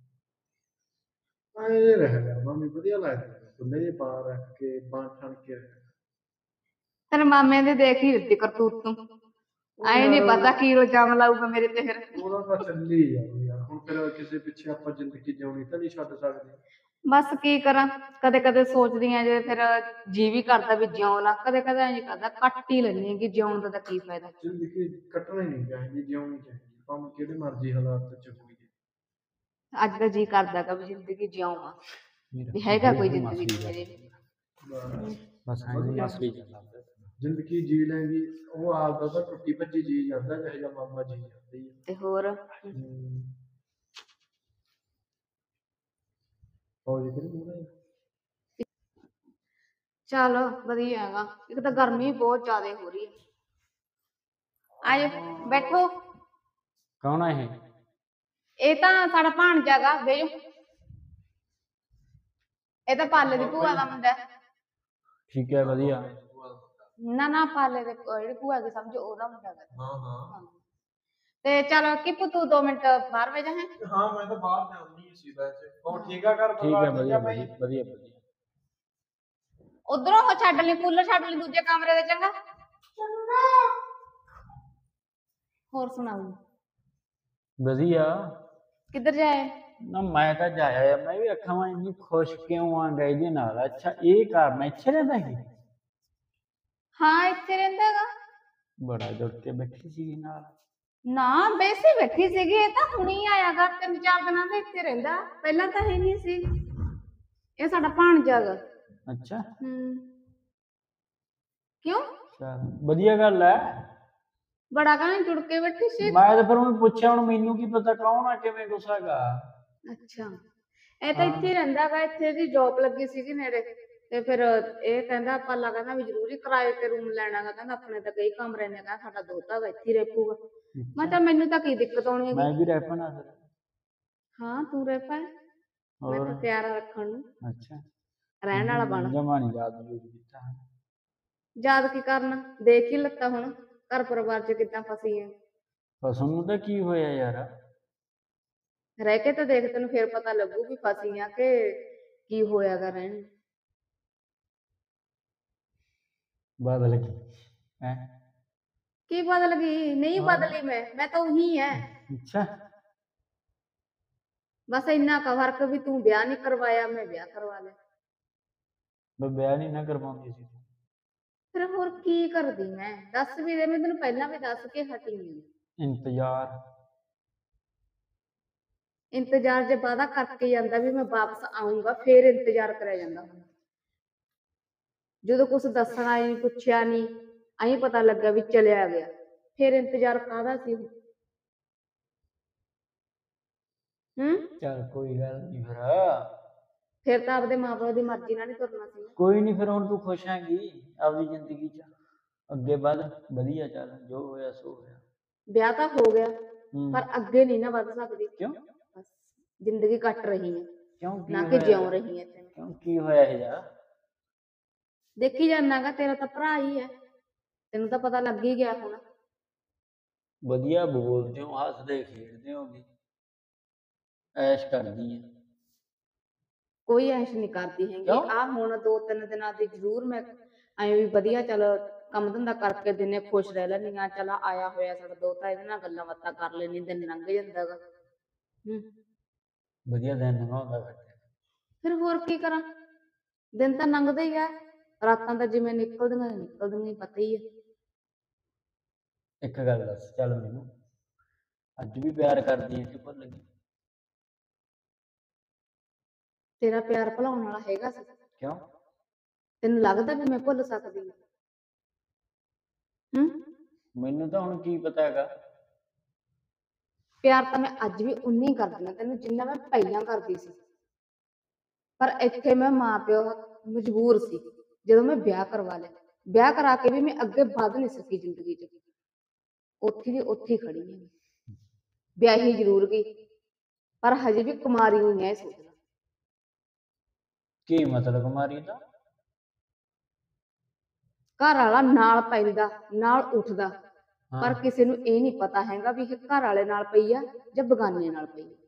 Speaker 4: ਐ ਰਹਿ ਗਿਆ ਮਾਮੀ, ਵਧੀਆ ਲੱਗਦਾ ਖੁੱਲੇ ਜਿਹੇ ਪਾ ਰੱਖ ਕੇ ਬਾਂਹ ਠਣ ਕੇ ਰੱਖ।
Speaker 2: ਤੇਰੇ ਮਾਮੇ ਦੇ ਦੇਖ ਹੀ ਦਿੱਤੀ ਕਰਤੂਤ ਤੂੰ। ਐ ਨਹੀਂ ਪਤਾ ਕੀ ਇਲਜ਼ਾਮ ਲਾਊਗਾ ਮੇਰੇ ਤੇ ਫਿਰ।
Speaker 4: ਉਹਦਾ ਤਾਂ ਚੱਲੀ ਜਾਊ ਯਾਰ, ਹੁਣ ਫਿਰ ਕਿਸੇ ਪਿੱਛੇ ਆਪਾਂ ਜ਼ਿੰਦਗੀ ਜਿਉਣੀ ਤਾਂ ਨਹੀਂ ਛੱਡ ਸਕਦੇ।
Speaker 2: ਬਸ ਕੀ ਕਰਾਂ, ਕਦੇ ਕਦੇ ਸੋਚਦੀ ਆ ਜੇ ਫਿਰ ਜੀ ਵੀ ਕਰਦਾ ਵੀ ਜਿਉਂ ਨਾ, ਕਦੇ ਕਦੇ ਐਂ ਕਰਦਾ ਕੱਟ ਹੀ ਲੈਂਦੀ ਹਾਂ ਕਿ ਜਿਉਣ ਦਾ ਤਾਂ ਕੀ ਫਾਇਦਾ।
Speaker 4: ਜ਼ਿੰਦਗੀ ਕੱਟਣੀ ਨਹੀਂ ਚਾਹੀਦੀ, ਜਿਉਣੀ ਚਾਹੀਦੀ, ਭਾਵੇਂ ਕਿਹੜੇ ਮਰਜ਼ੀ ਹਾਲਾਤ ਚ ਹੋਈਏ।
Speaker 2: ਅੱਜ ਦਾ ਜੀ ਕਰਦਾ ਗਾ ਵੀ ਜ਼ਿੰਦਗੀ ਜਿਉਂ ਆ, ਵੀ ਹੈਗਾ ਕੋਈ ਜ਼ਿੰਦਗੀ ਚ ਮੇਰੇ ਵੀ।
Speaker 3: ਬਸ ਐਂ ਮਸਲੀ ਚੱਲਦਾ।
Speaker 4: ਜ਼ਿੰਦਗੀ ਜੀ ਲੈਂਗੀ, ਉਹ ਆਪਦਾ ਤਾਂ ਟੁੱਟੀ ਭੱਜੀ ਜੀ ਜਾਂਦਾ, ਜਿਹੋ ਜਿਹਾ ਮਾਮਾ ਜੀ ਜਾਂਦੀ ਹੈ।
Speaker 2: ਤੇ ਹੋਰ
Speaker 4: ਫੌਜ ਕਰੀ ਉਹਨੇ।
Speaker 2: ਚੱਲ ਵਧੀਆ ਹੈਗਾ, ਇੱਕ ਤਾਂ ਗਰਮੀ ਬਹੁਤ ਜ਼ਿਆਦਾ ਹੋ ਰਹੀ ਹੈ। ਆਜੋ ਬੈਠੋ।
Speaker 3: ਕੌਣ ਆ ਇਹ?
Speaker 2: ਇਹ ਤਾਂ ਸਾਡਾ ਭਾਣਜਾ ਗਾ, ਬਹਿ ਜਾਓ। ਇਹ ਤਾਂ ਪਾਲੇ ਦੀ ਭੂਆ ਦਾ ਮੁੰਡਾ ਹੈ।
Speaker 3: ਠੀਕ ਹੈ, ਵਧੀਆ।
Speaker 2: ਨਾ ਨਾ ਪਾਲੇ ਦੇ ਜਿਹੜੀ ਭੂਆ ਦੀ ਸਮਝੋ ਉਹਦਾ ਮੁੰਡਾ ਗਾ।
Speaker 4: ਹਾਂ ਹਾਂ
Speaker 2: ਤੇ ਚੱਲ ਕਿ ਤੂੰ ਦੋ ਮਿੰਟ ਬਾਹਰ ਵੇ ਜਾ ਹੈ।
Speaker 4: ਹਾਂ, ਮੈਂ ਤਾਂ ਬਾਹਰ ਜਾਣੀ ਸੀ ਵੈਸੇ। ਹੋਰ ਠੀਕ ਆ ਘਰ
Speaker 3: ਠੀਕ ਹੈ, ਵਧੀਆ ਵਧੀਆ ਵਧੀਆ ਵਧੀਆ।
Speaker 2: ਉਧਰੋਂ ਉਹ ਛੱਡ ਲਈ, ਕੂਲਰ ਛੱਡ ਲਈ ਦੂਜੇ ਕਮਰੇ ਦੇ, ਚੰਗਾ। ਹੋਰ ਸੁਣਾਓ?
Speaker 3: ਵਧੀਆ।
Speaker 2: ਕਿੱਧਰ ਜਾਏ?
Speaker 3: ਨਾ ਮੈਂ ਤਾਂ ਜਾਇਆ, ਮੈਂ ਵੀ ਅੱਖਾਂ ਵਾਂ ਇੰਨੀ ਖੁਸ਼ ਕਿਉਂ ਆ ਗਈ ਇਹਦੇ ਨਾਲ। ਅੱਛਾ ਇਹ ਕਾਰਨ ਇੱਥੇ ਰਹਿੰਦਾ ਸੀ?
Speaker 2: ਹਾਂ ਇੱਥੇ ਰਹਿੰਦਾ ਗਾ।
Speaker 3: ਬੜਾ ਜੁੜ ਕੇ ਬੈਠੀ ਸੀ ਨਾਲ।
Speaker 2: ਨਾ ਵੈਸੇ ਬੈਠੀ ਸੀਗੀ, ਇਹ ਤਾਂ ਹੁਣੀ ਆਇਆ ਗਾ, ਤਿੰਨ ਚਾਰ ਦਿਨਾਂ ਦਾ ਇੱਥੇ ਰਹਿੰਦਾ, ਪਹਿਲਾਂ ਤਾਂ ਹੈ ਨਹੀਂ ਸੀ। ਇਹ ਸਾਡਾ ਭਾਣਜਾ ਗਾ।
Speaker 3: ਅੱਛਾ।
Speaker 2: ਹੂੰ। ਕਿਉਂ?
Speaker 3: ਚੱਲ ਵਧੀਆ ਗੱਲ ਹੈ।
Speaker 2: ਬੜਾ ਕਹਿੰਦਾ ਜੁੜ ਕੇ ਬੈਠੀ ਸੀ।
Speaker 3: ਮੈਂ ਤਾਂ ਫਿਰ ਉਹਨੂੰ ਪੁੱਛਿਆ, ਹੁਣ ਮੈਨੂੰ ਕੀ ਪਤਾ ਕੌਣ ਆ ਕਿਵੇਂ ਕੁਛ ਹੈਗਾ।
Speaker 2: ਅੱਛਾ, ਇਹ ਤਾਂ ਇੱਥੇ ਰਹਿੰਦਾ ਗਾ, ਇੱਥੇ ਦੀ ਜੌਬ ਲੱਗੀ ਸੀਗੀ ਨੇੜੇ, ਤੇ ਫਿਰ ਇਹ ਕਹਿੰਦਾ ਪਾਲਾ ਕਹਿੰਦਾ ਵੀ ਜ਼ਰੂਰੀ ਕਿਰਾਏ ਤੇ ਰੂਮ ਲੈਣਾ ਗਾ, ਕਹਿੰਦਾ ਆਪਣੇ ਤਾਂ ਕਈ ਕਮਰੇ ਨੇ, ਕਹਿੰਦਾ ਸਾਡਾ ਦੋਤਾ ਵਾ ਇੱਥੇ ਰਹਿ ਪਊਗਾ। ਮੈਂ ਤਾਂ ਮੈਨੂੰ ਤਾਂ ਕੀ ਦਿੱਕਤ ਆਉਣੀ
Speaker 3: ਮੈਂ
Speaker 2: ਹੈਗੀ।
Speaker 3: ਵੀ ਰਹਿ ਪੈਣਾ ਫਿਰ।
Speaker 2: ਹਾਂ ਤੂੰ ਰਹਿ ਪਾ, ਮੈਂ ਤਾਂ ਤਿਆਰ ਆ ਰੱਖਣ ਨੂੰ।
Speaker 3: ਅੱਛਾ,
Speaker 2: ਰਹਿਣ ਵਾਲਾ ਬਣ।
Speaker 3: ਜਮਾ ਨਹੀਂ ਯਾਦ ਯੂਦ ਕੀਤਾ।
Speaker 2: ਯਾਦ ਕੀ ਕਰਨਾ, ਦੇਖ ਹੀ ਲੱਤਾ ਹੁਣ ਘਰ ਪਰਿਵਾਰ ਚ ਕਿੱਦਾਂ ਫਸੀ ਹੈ।
Speaker 3: ਫਸਣ ਨੂੰ ਤਾਂ ਕੀ ਹੋਇਆ ਯਾਰ?
Speaker 2: ਰਹਿ ਕੇ ਤਾਂ ਦੇਖ, ਤੈਨੂੰ ਫੇਰ ਪਤਾ ਲੱਗੂ ਵੀ ਫਸੀ ਆ ਕਿ ਕੀ ਹੋਇਆਗਾ ਰਹਿਣ ਨੂੰ।
Speaker 3: ਬਦਲ ਗਈ ਹੈ?
Speaker 2: ਕੀ ਬਦਲ ਗਈ? ਨਹੀਂ
Speaker 3: ਹਾਂ।
Speaker 2: ਬਦਲੀ ਮੈਂ ਮੈਂ ਤਾਂ ਉਹੀ ਐ।
Speaker 3: ਅੱਛਾ।
Speaker 2: ਬਸ ਇੰਨਾ ਕੁ ਫਰਕ ਵੀ ਤੂੰ ਵਿਆਹ ਨਹੀਂ ਕਰਵਾਇਆ, ਮੈਂ ਵਿਆਹ ਕਰਵਾ ਲਿਆ।
Speaker 3: ਮੈਂ ਵਿਆਹ ਨਹੀਂ ਨਾ ਕਰਵਾਉਂਦੀ ਸੀ ਤੂੰ।
Speaker 2: ਫਿਰ ਹੋਰ ਕੀ ਕਰਦੀ ਮੈਂ? ਦੱਸ ਵੀ ਦੇ, ਮੈਂ ਤੈਨੂੰ ਪਹਿਲਾਂ ਵੀ ਦੱਸ ਕੇ ਹਟੀ ਹਾਂ।
Speaker 3: ਇੰਤਜ਼ਾਰ।
Speaker 2: ਇੰਤਜ਼ਾਰ ਜੇ ਵਾਅਦਾ ਕਰਕੇ ਜਾਂਦਾ ਵੀ ਮੈਂ ਵਾਪਸ ਆਊਂਗਾ, ਫੇਰ ਇੰਤਜ਼ਾਰ ਕਰਿਆ ਜਾਂਦਾ ਹੁੰਦਾ। ਜਦੋਂ ਕੁਛ ਦੱਸਣਾ ਨਹੀਂ, ਪੁੱਛਿਆ ਨਹੀਂ, ਐਂ ਪਤਾ ਲੱਗਾ ਵੀ ਚਲਿਆ ਗਿਆ, ਫੇਰ ਇੰਤਜ਼ਾਰ ਕਾਹਦਾ ਸੀ? ਹੂੰ
Speaker 3: ਚੱਲ ਕੋਈ ਗੱਲ ਨਹੀਂ ਫਿਰ।
Speaker 2: ਫਿਰ ਤਾਂ ਆਪਦੇ ਮਾਂ ਪਿਓ ਦੀ ਮਰਜ਼ੀ ਨਾਲ ਨਹੀਂ ਤੁਰਨਾ ਸੀ।
Speaker 3: ਕੋਈ ਨਹੀਂ, ਫਿਰ ਹੁਣ ਤੂੰ ਖੁਸ਼ ਹੈਗੀ ਆਪਦੀ ਜ਼ਿੰਦਗੀ 'ਚ? ਅੱਗੇ ਵੱਧ, ਵਧੀਆ ਚੱਲ, ਜੋ ਹੋਇਆ ਸੋ ਹੋਇਆ।
Speaker 2: ਵਿਆਹ ਤਾਂ ਹੋ ਗਿਆ,
Speaker 3: ਹੂੰ।
Speaker 2: ਪਰ ਅੱਗੇ ਨਹੀਂ ਨਾ ਵੱਧ ਸਕਦੀ।
Speaker 3: ਕਿਉਂ?
Speaker 2: ਬਸ ਜ਼ਿੰਦਗੀ ਕੱਟ ਰਹੀ ਹੈ,
Speaker 3: ਕਿਉਂ ਕੀ
Speaker 2: ਨਾ ਕਿ
Speaker 3: ਹੋਇਆ?
Speaker 2: ਜਿਉਂ ਰਹੀ ਹੈ। ਤੈਨੂੰ
Speaker 3: ਕਿਉਂ ਕੀ ਹੋਇਆ ਇਹ ਜਾ?
Speaker 2: ਦੇਖੀ ਜਾਣਾਗਾ, ਤੇਰਾ ਤਾਂ ਭਰਾ ਹੀ ਹੈ, ਤੈਨੂੰ ਤਾਂ ਪਤਾ ਲੱਗ ਹੀ ਗਿਆ ਹੁਣ।
Speaker 3: ਵਧੀਆ ਬੋਲਦੇ ਹੋ, ਹੱਸਦੇ ਖੇਡਦੇ ਹੋਗੇ, ਐਸ਼ ਕਰਦੀ ਹੈ।
Speaker 2: ਕੋਈ ਐਸ਼ ਨਹੀਂ ਕਰਦੀ ਹੈਗੀ।
Speaker 3: ਕਿਉਂ?
Speaker 2: ਆ ਹੁਣ ਦੋ ਤਿੰਨ ਦਿਨਾਂ ਦੀ ਜ਼ਰੂਰ ਮੈਂ ਐਂ ਵੀ ਵਧੀਆ ਚੱਲ ਕੰਮ ਧੰਦਾ ਕਰਕੇ ਦਿਨੇ ਖੁਸ਼ ਰਹਿ ਲੈਂਦੀ ਹਾਂ। ਚੱਲ ਆਇਆ ਹੋਇਆ ਸਾਡਾ ਦੋਤਾ, ਇਹਦੇ ਨਾਲ ਗੱਲਾਂ ਬਾਤਾਂ ਕਰ ਲੈਣੀ, ਦਿਨ ਲੰਘ ਜਾਂਦਾ ਗਾ। ਹੂੰ
Speaker 3: ਵਧੀਆ ਦਿਨ ਲੰਘਾਉਂਦਾ ਫਿਰ।
Speaker 2: ਫਿਰ ਹੋਰ ਕੀ ਕਰਾਂ, ਦਿਨ ਤਾਂ ਲੰਘਦੇ ਹੀ ਆ, ਰਾਤਾਂ ਤਾਂ ਜਿਵੇਂ ਨਿਕਲਦੀਆਂ ਨਿਕਲਦੀਆਂ ਹੀ, ਪਤਾ ਹੀ ਹੈ।
Speaker 3: ਇੱਕ ਗੱਲ ਦੱਸ ਚੱਲ ਮੈਨੂੰ, ਅੱਜ ਵੀ ਪਿਆਰ ਕਰਦੀ ਹੈ ਕਿ ਭੁੱਲ ਗਈ?
Speaker 2: ਤੇਰਾ ਪਿਆਰ ਭੁਲਾਉਣ ਵਾਲਾ ਹੈਗਾ ਸੀ?
Speaker 3: ਕਿਉਂ?
Speaker 2: ਤੈਨੂੰ ਲੱਗਦਾ ਵੀ ਮੈਂ ਭੁੱਲ ਸਕਦੀ ਹਾਂ? ਹੂੰ
Speaker 3: ਮੈਨੂੰ ਤਾਂ ਹੁਣ ਕੀ ਪਤਾ ਹੈਗਾ।
Speaker 2: ਪਿਆਰ ਤਾਂ ਮੈਂ ਅੱਜ ਵੀ ਉਨੀ ਕਰਦੀ ਹਾਂ ਤੈਨੂੰ, ਜਿੰਨਾ ਮੈਂ ਪਹਿਲਾਂ ਕਰਦੀ ਸੀ। ਪਰ ਇੱਥੇ ਮੈਂ ਮਾਂ ਪਿਓ ਮਜਬੂਰ ਸੀ, ਜਦੋਂ ਮੈਂ ਵਿਆਹ ਕਰਵਾ ਲਿਆ। ਵਿਆਹ ਕਰਾ ਕੇ ਵੀ ਮੈਂ ਅੱਗੇ ਵੱਧ ਨਹੀਂ ਸਕੀ ਜ਼ਿੰਦਗੀ 'ਚ, ਉੱਥੇ ਦੀ ਉੱਥੇ ਹੀ ਖੜੀ ਹਾਂ। ਵਿਆਹੀ ਜ਼ਰੂਰ ਗਈ, ਪਰ ਹਜੇ ਵੀ ਕੁਮਾਰੀ ਹੋਈ ਐ, ਇਹ ਸੋਚ ਲਾ।
Speaker 3: ਕੀ ਮਤਲਬ ਕੁਮਾਰੀ ਦਾ?
Speaker 2: ਘਰ ਵਾਲਾ ਨਾਲ ਪੈਂਦਾ, ਨਾਲ ਉੱਠਦਾ, ਪਰ ਕਿਸੇ ਨੂੰ ਇਹ ਨਹੀਂ ਪਤਾ ਹੈਗਾ ਵੀ ਇਹ ਘਰ ਵਾਲੇ ਨਾਲ ਪਈ ਆ ਜਾਂ ਬਗਾਨੇ ਨਾਲ ਪਈ ਆ।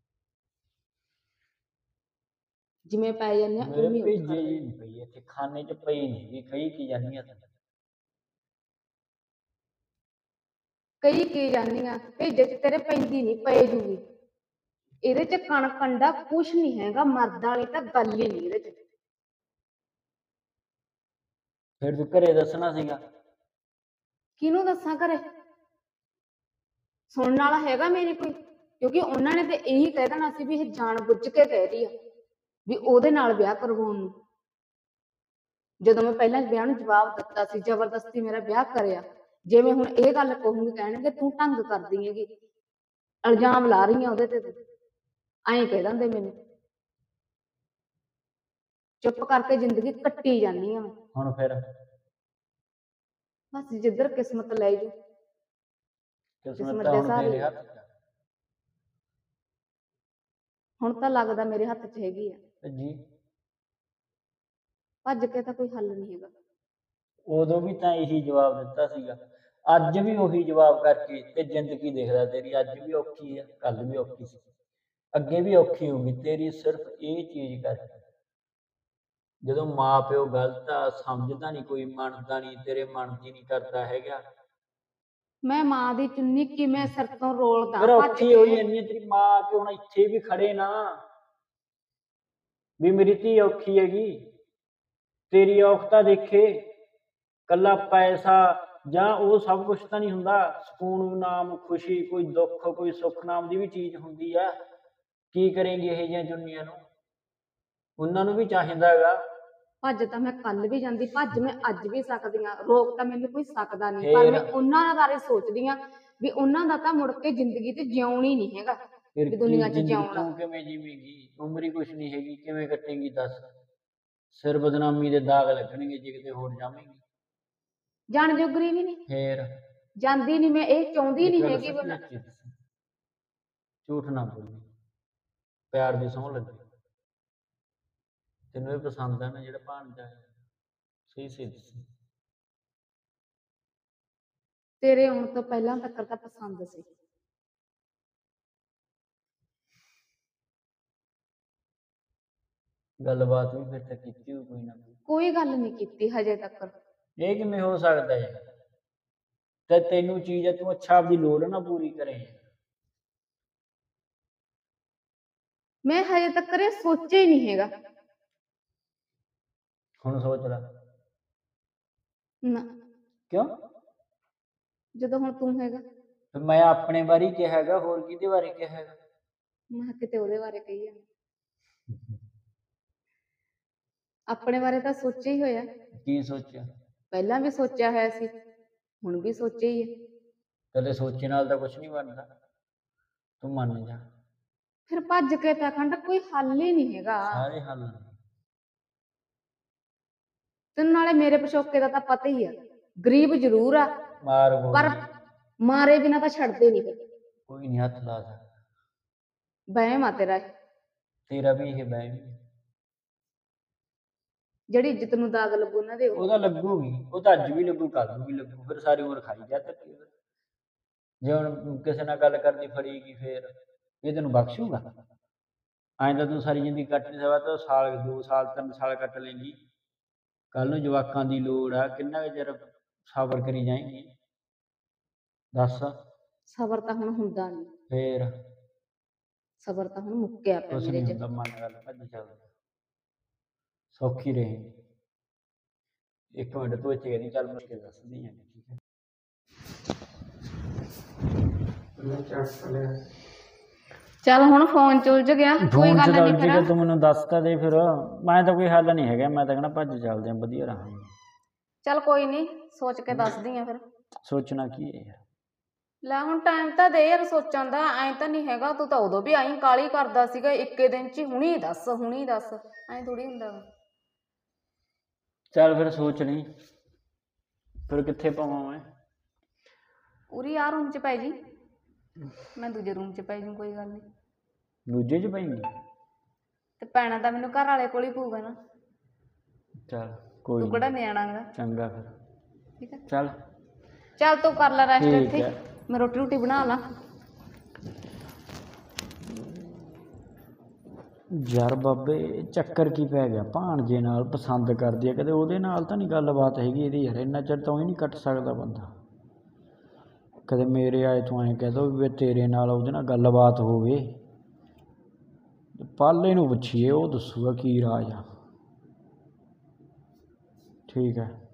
Speaker 2: ਜਿਵੇਂ ਪੈ ਜਾਂਦੇ ਆ
Speaker 3: ਮੇਰੇ
Speaker 2: ਉਵੇਂ ਉੱਠ
Speaker 3: ਭੇਜੇ
Speaker 2: ਖੜਦੇ।
Speaker 3: ਜੀ ਨਹੀਂ ਪਈ ਇੱਥੇ, ਖਾਨੇ 'ਚ ਪਈ ਨਹੀਂ ਗੀ, ਕਹੀ ਕੀ ਜਾਂਦੀ ਆ?
Speaker 2: ਕਈ ਕੀ ਜਾਂਦੀਆਂ, ਭੇਜੇ 'ਚ ਤੇਰੇ ਪੈਂਦੀ ਨਹੀਂ, ਪੈ ਜੂਗੀ। ਇਹਦੇ 'ਚ ਕਣ ਕੰਡਾ ਕੁਛ ਨਹੀਂ ਹੈਗਾ, ਮਰਦ ਵਾਲੀ ਤਾਂ ਗੱਲ ਹੀ ਨਹੀਂ ਇਹਦੇ 'ਚ।
Speaker 3: ਫਿਰ ਤੂੰ ਘਰੇ ਦੱਸਣਾ ਸੀਗਾ।
Speaker 2: ਕਿਹਨੂੰ ਦੱਸਾਂ ਘਰੇ? ਸੁਣਨ ਵਾਲਾ ਹੈਗਾ ਮੇਰੇ ਕੋਈ? ਕਿਉਂਕਿ ਉਹਨਾਂ ਨੇ ਤੇ ਇਹੀ ਕਹਿ ਦੇਣਾ ਸੀ ਵੀ ਇਹ ਜਾਣ ਬੁੱਝ ਕੇ ਕਹਿ ਰਹੀ ਆ ਵੀ ਉਹਦੇ ਨਾਲ ਵਿਆਹ ਕਰਵਾਉਣ ਨੂੰ। ਜਦੋਂ ਮੈਂ ਪਹਿਲਾਂ ਵਿਆਹ ਨੂੰ ਜਵਾਬ ਦਿੱਤਾ ਸੀ, ਜ਼ਬਰਦਸਤੀ ਮੇਰਾ ਵਿਆਹ ਕਰਿਆ। ਜਿਵੇਂ ਹੁਣ ਇਹ ਗੱਲ ਕਹੂੰਗੀ, ਕਹਿਣਗੇ ਤੂੰ ਢੰਗ ਕਰਦੀ ਹੈਗੀ, ਇਲਜ਼ਾਮ ਲਾ ਰਹੀ ਆ ਉਹਦੇ ਤੇ, ਐਂ ਕਹਿ ਦਿੰਦੇ ਮੈਨੂੰ। ਚੁੱਪ ਕਰਕੇ ਜ਼ਿੰਦਗੀ ਕੱਟੀ ਜਾਂਦੀ ਆ ਮੈਂ।
Speaker 3: ਹੁਣ ਫਿਰ
Speaker 2: ਬਸ ਜਿੱਧਰ ਕਿਸਮਤ ਲੈ ਜੂ,
Speaker 3: ਕਿਸਮਤ ਤਾਂ ਹੁਣ ਤੇਰੇ ਹੱਥ 'ਚ ਆ।
Speaker 2: ਹੁਣ ਤਾਂ ਲੱਗਦਾ ਮੇਰੇ ਹੱਥ 'ਚ ਹੈਗੀ ਆ
Speaker 3: ਜੀ।
Speaker 2: ਭੱਜ ਕੇ ਤਾਂ ਕੋਈ ਹੱਲ ਨਹੀਂ ਹੈਗਾ।
Speaker 3: ਉਦੋਂ ਵੀ ਤਾਂ ਇਹੀ ਜਵਾਬ ਦਿੱਤਾ ਸੀਗਾ, ਅੱਜ ਵੀ ਉਹੀ ਜਵਾਬ ਕਰਕੇ ਤੇ ਜ਼ਿੰਦਗੀ ਦੇਖਦਾ ਤੇਰੀ ਅੱਜ ਵੀ ਔਖੀ ਆ, ਕੱਲ ਵੀ ਔਖੀ ਸੀ, ਅੱਗੇ ਵੀ ਔਖੀ ਹੋਊਗੀ ਤੇਰੀ, ਸਿਰਫ ਇਹ ਚੀਜ਼ ਕਰਕੇ। ਜਦੋਂ ਮਾਂ ਪਿਓ ਗਲਤ ਆ, ਸਮਝਦਾ ਨਹੀਂ ਕੋਈ, ਮੰਨਦਾ ਨਹੀਂ, ਤੇਰੇ ਮਨ ਦੀ ਨਹੀਂ ਕਰਦਾ ਹੈਗਾ।
Speaker 2: ਮੈਂ ਮਾਂ ਦੀ ਚੁੰਨੀ ਕਿਵੇਂ ਸਿਰ ਤੋਂ ਰੋਲਦਾ
Speaker 3: ਫਿਰ
Speaker 2: ਭੱਜ
Speaker 3: ਔਖੀ ਹੋਈ
Speaker 2: ਕੇ।
Speaker 3: ਜਾਂਦੀ ਤੇਰੀ ਮਾਂ ਕਿ ਹੁਣ ਇੱਥੇ ਵੀ ਖੜੇ ਨਾ ਵੀ ਮੇਰੀ ਧੀ ਔਖੀ ਹੈਗੀ, ਤੇਰੀ ਔਖਤਾ ਦੇਖੇ। ਕੱਲਾ ਪੈਸਾ ਜਾਂ ਉਹ ਸਭ ਕੁਛ ਤਾਂ ਨਹੀਂ ਹੁੰਦਾ, ਸਕੂਨ ਨਾਮ, ਖੁਸ਼ੀ, ਕੋਈ ਦੁੱਖ, ਕੋਈ ਸੁੱਖ ਨਾਮ ਦੀ ਵੀ ਚੀਜ਼ ਹੁੰਦੀ ਆ। ਕੀ ਕਰੇਂਗੀ ਇਹ ਜਿਹੀਆਂ ਚੁੰਨੀਆਂ ਨੂੰ? ਉਹਨਾਂ ਨੂੰ ਵੀ ਚਾਹੀਦਾ ਹੈਗਾ।
Speaker 2: ਭੱਜ ਤਾਂ ਮੈਂ ਕੱਲ ਵੀ ਜਾਂਦੀ, ਭੱਜ ਮੈਂ ਅੱਜ ਵੀ ਸਕਦੀ ਹਾਂ, ਰੋਕ ਤਾਂ ਮੈਨੂੰ ਕੋਈ ਸਕਦਾ ਨਹੀਂ। ਪਰ ਮੈਂ ਉਹਨਾਂ ਬਾਰੇ ਸੋਚਦੀ ਹਾਂ ਵੀ ਉਹਨਾਂ ਦਾ ਤਾਂ ਮੁੜ ਕੇ ਜ਼ਿੰਦਗੀ ਤੇ ਜਿਉਣ ਹੀ ਨਹੀਂ ਹੈਗਾ, ਵੀ ਦੁਨੀਆ 'ਚ ਜਿਉਣਾ।
Speaker 3: ਤੂੰ ਕਿਵੇਂ ਜੀਵੇਂਗੀ? ਉਮਰ ਹੀ ਕੁਛ ਨਹੀਂ ਹੈਗੀ, ਕਿਵੇਂ ਕੱਟੇਂਗੀ ਦੱਸ? ਸਿਰ ਬਦਨਾਮੀ ਦੇ ਦਾਗ ਲੱਗਣਗੇ ਜੇ ਕਿਤੇ ਹੋਰ ਜਾਵੇਂਗੀ।
Speaker 2: ਜਾਣ ਜੋਗਰੀ ਵੀ ਨਹੀਂ,
Speaker 3: ਫੇਰ
Speaker 2: ਜਾਂਦੀ ਨਹੀਂ ਮੈਂ, ਇਹ ਚਾਹੁੰਦੀ ਨਹੀਂ ਹੈਗੀ।
Speaker 3: ਝੂਠ ਨਾ ਬੋਲੀ, ਪਿਆਰ ਦੀ ਸਹੁੰ ਲੱਗੀ। ਤੈਨੂੰ ਇਹ ਪਸੰਦ ਆ ਨਾ ਜਿਹੜਾ ਭਾਣਜਾ? ਸਹੀ ਸਹੀ ਦੱਸੀ।
Speaker 2: ਤੇਰੇ ਆਉਣ ਤੋਂ ਪਹਿਲਾਂ ਤੱਕ ਤਾਂ ਪਸੰਦ ਸੀ।
Speaker 3: ਗੱਲਬਾਤ ਵੀ ਫਿਰ ਤਾਂ ਕੀਤੀ ਹੋਊ ਕੋਈ ਨਾ ਕੋਈ।
Speaker 2: ਕੋਈ ਗੱਲ ਨਹੀਂ ਕੀਤੀ ਹਜੇ ਤੱਕ।
Speaker 3: ਇਹ ਕਿਵੇਂ ਹੋ ਸਕਦਾ ਹੈ? ਤੇ ਤੈਨੂੰ ਚੀਜ਼ ਹੈ, ਤੂੰ ਅੱਛਾ ਆਪਦੀ ਲੋੜ ਨਾ ਪੂਰੀ ਕਰੇ।
Speaker 2: ਮੈਂ ਹਜੇ ਤੱਕ ਇਹ ਸੋਚਿਆ ਹੀ ਨਹੀਂ ਹੈਗਾ।
Speaker 3: ਹੁਣ ਸੋਚ ਲੈ।
Speaker 2: ਨਾ,
Speaker 3: ਕਿਉਂ?
Speaker 2: ਜਦੋਂ ਹੁਣ ਤੂੰ ਹੈਗਾ।
Speaker 3: ਤੇ ਮੈਂ ਆਪਣੇ ਬਾਰੇ ਹੀ ਕਿਹਾ ਹੈਗਾ, ਹੋਰ ਕਿਹਦੇ ਬਾਰੇ ਕਿਹਾ ਹੈਗਾ?
Speaker 2: ਮੈਂ ਕਿਤੇ ਉਹਦੇ ਬਾਰੇ ਕਹੀ ਜਾਂਦੀ। ਆਪਣੇ ਬਾਰੇ ਤਾਂ ਸੋਚਿਆ ਹੀ ਹੋਇਆ।
Speaker 3: ਕੀ ਸੋਚਿਆ?
Speaker 2: ਪਹਿਲਾਂ ਵੀ ਸੋਚਿਆ ਹੋਇਆ ਸੀ, ਹੁਣ ਵੀ ਸੋਚਿਆ ਹੀ ਹੈ।
Speaker 3: ਕਦੇ ਸੋਚੇ ਨਾਲ ਤਾਂ ਕੁਝ ਨਹੀਂ ਬਣਦਾ, ਤੂੰ ਮੰਨ ਜਾ।
Speaker 2: ਫਿਰ ਭੱਜ ਕੇ ਤਾਂ ਖੰਡ ਕੋਈ ਹੱਲ ਹੀ ਨਹੀਂ ਹੈਗਾ।
Speaker 3: ਸਾਰੇ ਹੱਲ ਨੇ।
Speaker 2: ਤੈਨੂੰ ਨਾਲੇ ਮੇਰੇ ਪਿਛੋਕੇ ਦਾ ਤਾਂ ਪਤਾ ਹੀ ਆ, ਗਰੀਬ ਜ਼ਰੂਰ ਆ
Speaker 3: ਮਾਰ ਬੋਲ।
Speaker 2: ਪਰ ਮਾਰੇ ਬਿਨਾ ਤਾਂ ਛੱਡਦੇ ਨਹੀਂ।
Speaker 3: ਕੋਈ ਨਹੀਂ ਹੱਥ ਲਾ ਸਕਦਾ।
Speaker 2: ਵਹਿਮ ਆ ਤੇਰਾ ਇਹ।
Speaker 3: ਤੇਰਾ ਵੀ ਇਹ ਵਹਿਮ ਹੀ ਹੈ।
Speaker 2: ਜਿਹੜੀ ਇੱਜ਼ਤ ਨੂੰ ਦਾਗ ਲੱਗੂ ਉਹਨਾਂ ਦੇ ਉਹ।
Speaker 3: ਉਹਦਾ ਲੱਗੂਗੀ, ਉਹ ਤਾਂ ਅੱਜ ਵੀ ਲੱਗੂ, ਕੱਲ ਨੂੰ ਵੀ ਲੱਗੂ, ਫਿਰ ਸਾਰੀ ਉਮਰ ਖਾਈ ਜਾ ਧੱਕੇ। ਜੇ ਹੁਣ ਕਿਸੇ ਨਾਲ ਗੱਲ ਕਰਨੀ ਫੜੀਗੀ ਫੇਰ ਇਹ ਤੈਨੂੰ ਬਖਸ਼ੂਗਾ? ਐਂ ਤਾਂ ਤੂੰ ਸਾਰੀ ਜ਼ਿੰਦਗੀ ਕੱਟ ਨਹੀਂ ਸਕਦਾ, ਤਾਂ ਸਾਲ ਦੋ ਸਾਲ ਤਿੰਨ ਸਾਲ ਕੱਟ ਲੈਂਗੀ। ਕੱਲ ਨੂੰ ਜਵਾਕਾਂ ਦੀ ਲੋੜ ਆ, ਕਿੰਨਾ ਕੁ ਚਿਰ ਸਬਰ ਕਰੀ ਜਾਏਂਗੀ ਦੱਸ?
Speaker 2: ਸਬਰ ਤਾਂ ਹੁਣ ਹੁੰਦਾ ਨਹੀਂ।
Speaker 3: ਫੇਰ
Speaker 2: ਸਬਰ ਤਾਂ ਹੁਣ ਮੁੱਕਿਆ ਪਿਆ
Speaker 3: ਕੁਛ
Speaker 2: ਮੇਰੇ
Speaker 3: ਨਹੀਂ
Speaker 2: ਚ।
Speaker 3: ਹੁੰਦਾ, ਮੰਨ ਗੱਲ, ਭੱਜ ਚੱਲ, ਸੌਖੀ ਰਹੇਗੀ। ਇੱਕ ਮਿੰਟ ਤੂੰ ਇੱਥੇ ਨਹੀਂ, ਚੱਲ ਮੈਂ ਕੇ ਦੱਸਦੀ ਹਾਂ। ਠੀਕ ਹੈ,
Speaker 4: ਮੈਂ ਚੱਕ ਲਿਆ।
Speaker 2: ਚੱਲ ਹੁਣ ਫੋਨ ਚ ਉਲਝ ਗਿਆ, ਕੋਈ
Speaker 3: ਫੋਨ
Speaker 2: ਗੱਲ
Speaker 3: ਚ
Speaker 2: ਨਹੀਂ
Speaker 3: ਤਾਂ
Speaker 2: ਫਿਰ।
Speaker 3: ਤੂੰ ਮੈਨੂੰ ਦੱਸ ਤਾਂ ਦੇ ਫਿਰ। ਮੈਂ ਤਾਂ ਕੋਈ ਹੱਲ ਨਹੀਂ ਹੈਗਾ, ਮੈਂ ਤਾਂ ਕਹਿਣਾ ਭੱਜ ਚੱਲਦੇ ਆਂ, ਵਧੀਆ ਰਹਾਂਗੇ।
Speaker 2: ਚੱਲ ਕੋਈ ਨਹੀਂ, ਸੋਚ ਕੇ ਦੱਸਦੀ ਆ ਫਿਰ।
Speaker 3: ਸੋਚਣਾ ਕੀ ਹੈ ਯਾਰ?
Speaker 2: ਲੈ ਹੁਣ ਟਾਈਮ ਤਾਂ ਦੇ ਯਾਰ ਸੋਚਣ ਦਾ, ਐਂ ਤਾਂ ਨਹੀਂ ਹੈਗਾ ਤੂੰ ਤਾਂ ਉਦੋਂ ਵੀ ਆਈ ਕਾਲੀ ਕਰਦਾ ਸੀਗਾ ਇੱਕੇ ਦਿਨ ਚ ਹੀ, ਹੁਣੀ ਦੱਸ ਹੁਣੀ ਦੱਸ, ਐਂ ਥੋੜੀ ਹੁੰਦਾ ਵਾ।
Speaker 3: ਚੱਲ ਫਿਰ ਸੋਚ ਲਈ, ਫਿਰ ਕਿੱਥੇ ਪਾਵਾਂ ਮੈਂ?
Speaker 2: ਉਰੀ ਆ ਰੂਮ ਚ ਪੈ ਜੀ, ਮੈਂ ਦੂਜੇ ਰੂਮ ਚ ਪੈ ਜੂ, ਕੋਈ ਗੱਲ ਨਹੀਂ।
Speaker 3: ਦੂਜੇ ਚ ਪਏਂਗੀ?
Speaker 2: ਤੇ ਪੈਣਾ ਤਾਂ ਮੈਨੂੰ ਘਰ ਵਾਲੇ ਕੋਲ ਹੀ ਪਊਗਾ ਨਾ।
Speaker 3: ਚੱਲ ਕੋਈ
Speaker 2: ਤੂੰ ਕਿਹੜਾ
Speaker 3: ਨੀ,
Speaker 2: ਨਿਆਣਾਗਾ।
Speaker 3: ਚੰਗਾ ਫਿਰ।
Speaker 2: ਠੀਕ ਹੈ,
Speaker 3: ਚੱਲ
Speaker 2: ਚੱਲ ਤੂੰ ਕਰ ਲੈ ਰੈਸਟ
Speaker 3: ਠੀਕ
Speaker 2: ਇੱਥੇ,
Speaker 3: ਹੈ।
Speaker 2: ਮੈਂ ਰੋਟੀ ਰੋਟੀ ਬਣਾ ਲਾਂ।
Speaker 3: ਯਾਰ ਬਾਬੇ ਚੱਕਰ ਕੀ ਪੈ ਗਿਆ? ਭਾਣਜੇ ਨਾਲ ਪਸੰਦ ਕਰਦੀ ਆ, ਕਦੇ ਉਹਦੇ ਨਾਲ ਤਾਂ ਨਹੀਂ ਗੱਲਬਾਤ ਹੈਗੀ ਇਹਦੀ ਯਾਰ, ਇੰਨਾ ਚਿਰ ਤਾਂ ਹੀ ਨਹੀਂ ਕੱਟ ਸਕਦਾ ਬੰਦਾ। ਕਦੇ ਮੇਰੇ ਆਏ ਤੂੰ ਐਂ ਕਹਿ ਦੋ ਵੀ ਤੇਰੇ ਨਾਲ ਉਹਦੇ ਨਾਲ ਗੱਲਬਾਤ ਹੋਵੇ। ਪਾਲੇ ਨੂੰ ਪੁੱਛੀਏ, ਉਹ ਦੱਸੂਗਾ ਕੀ ਰਾਜ ਆ। ਠੀਕ ਹੈ।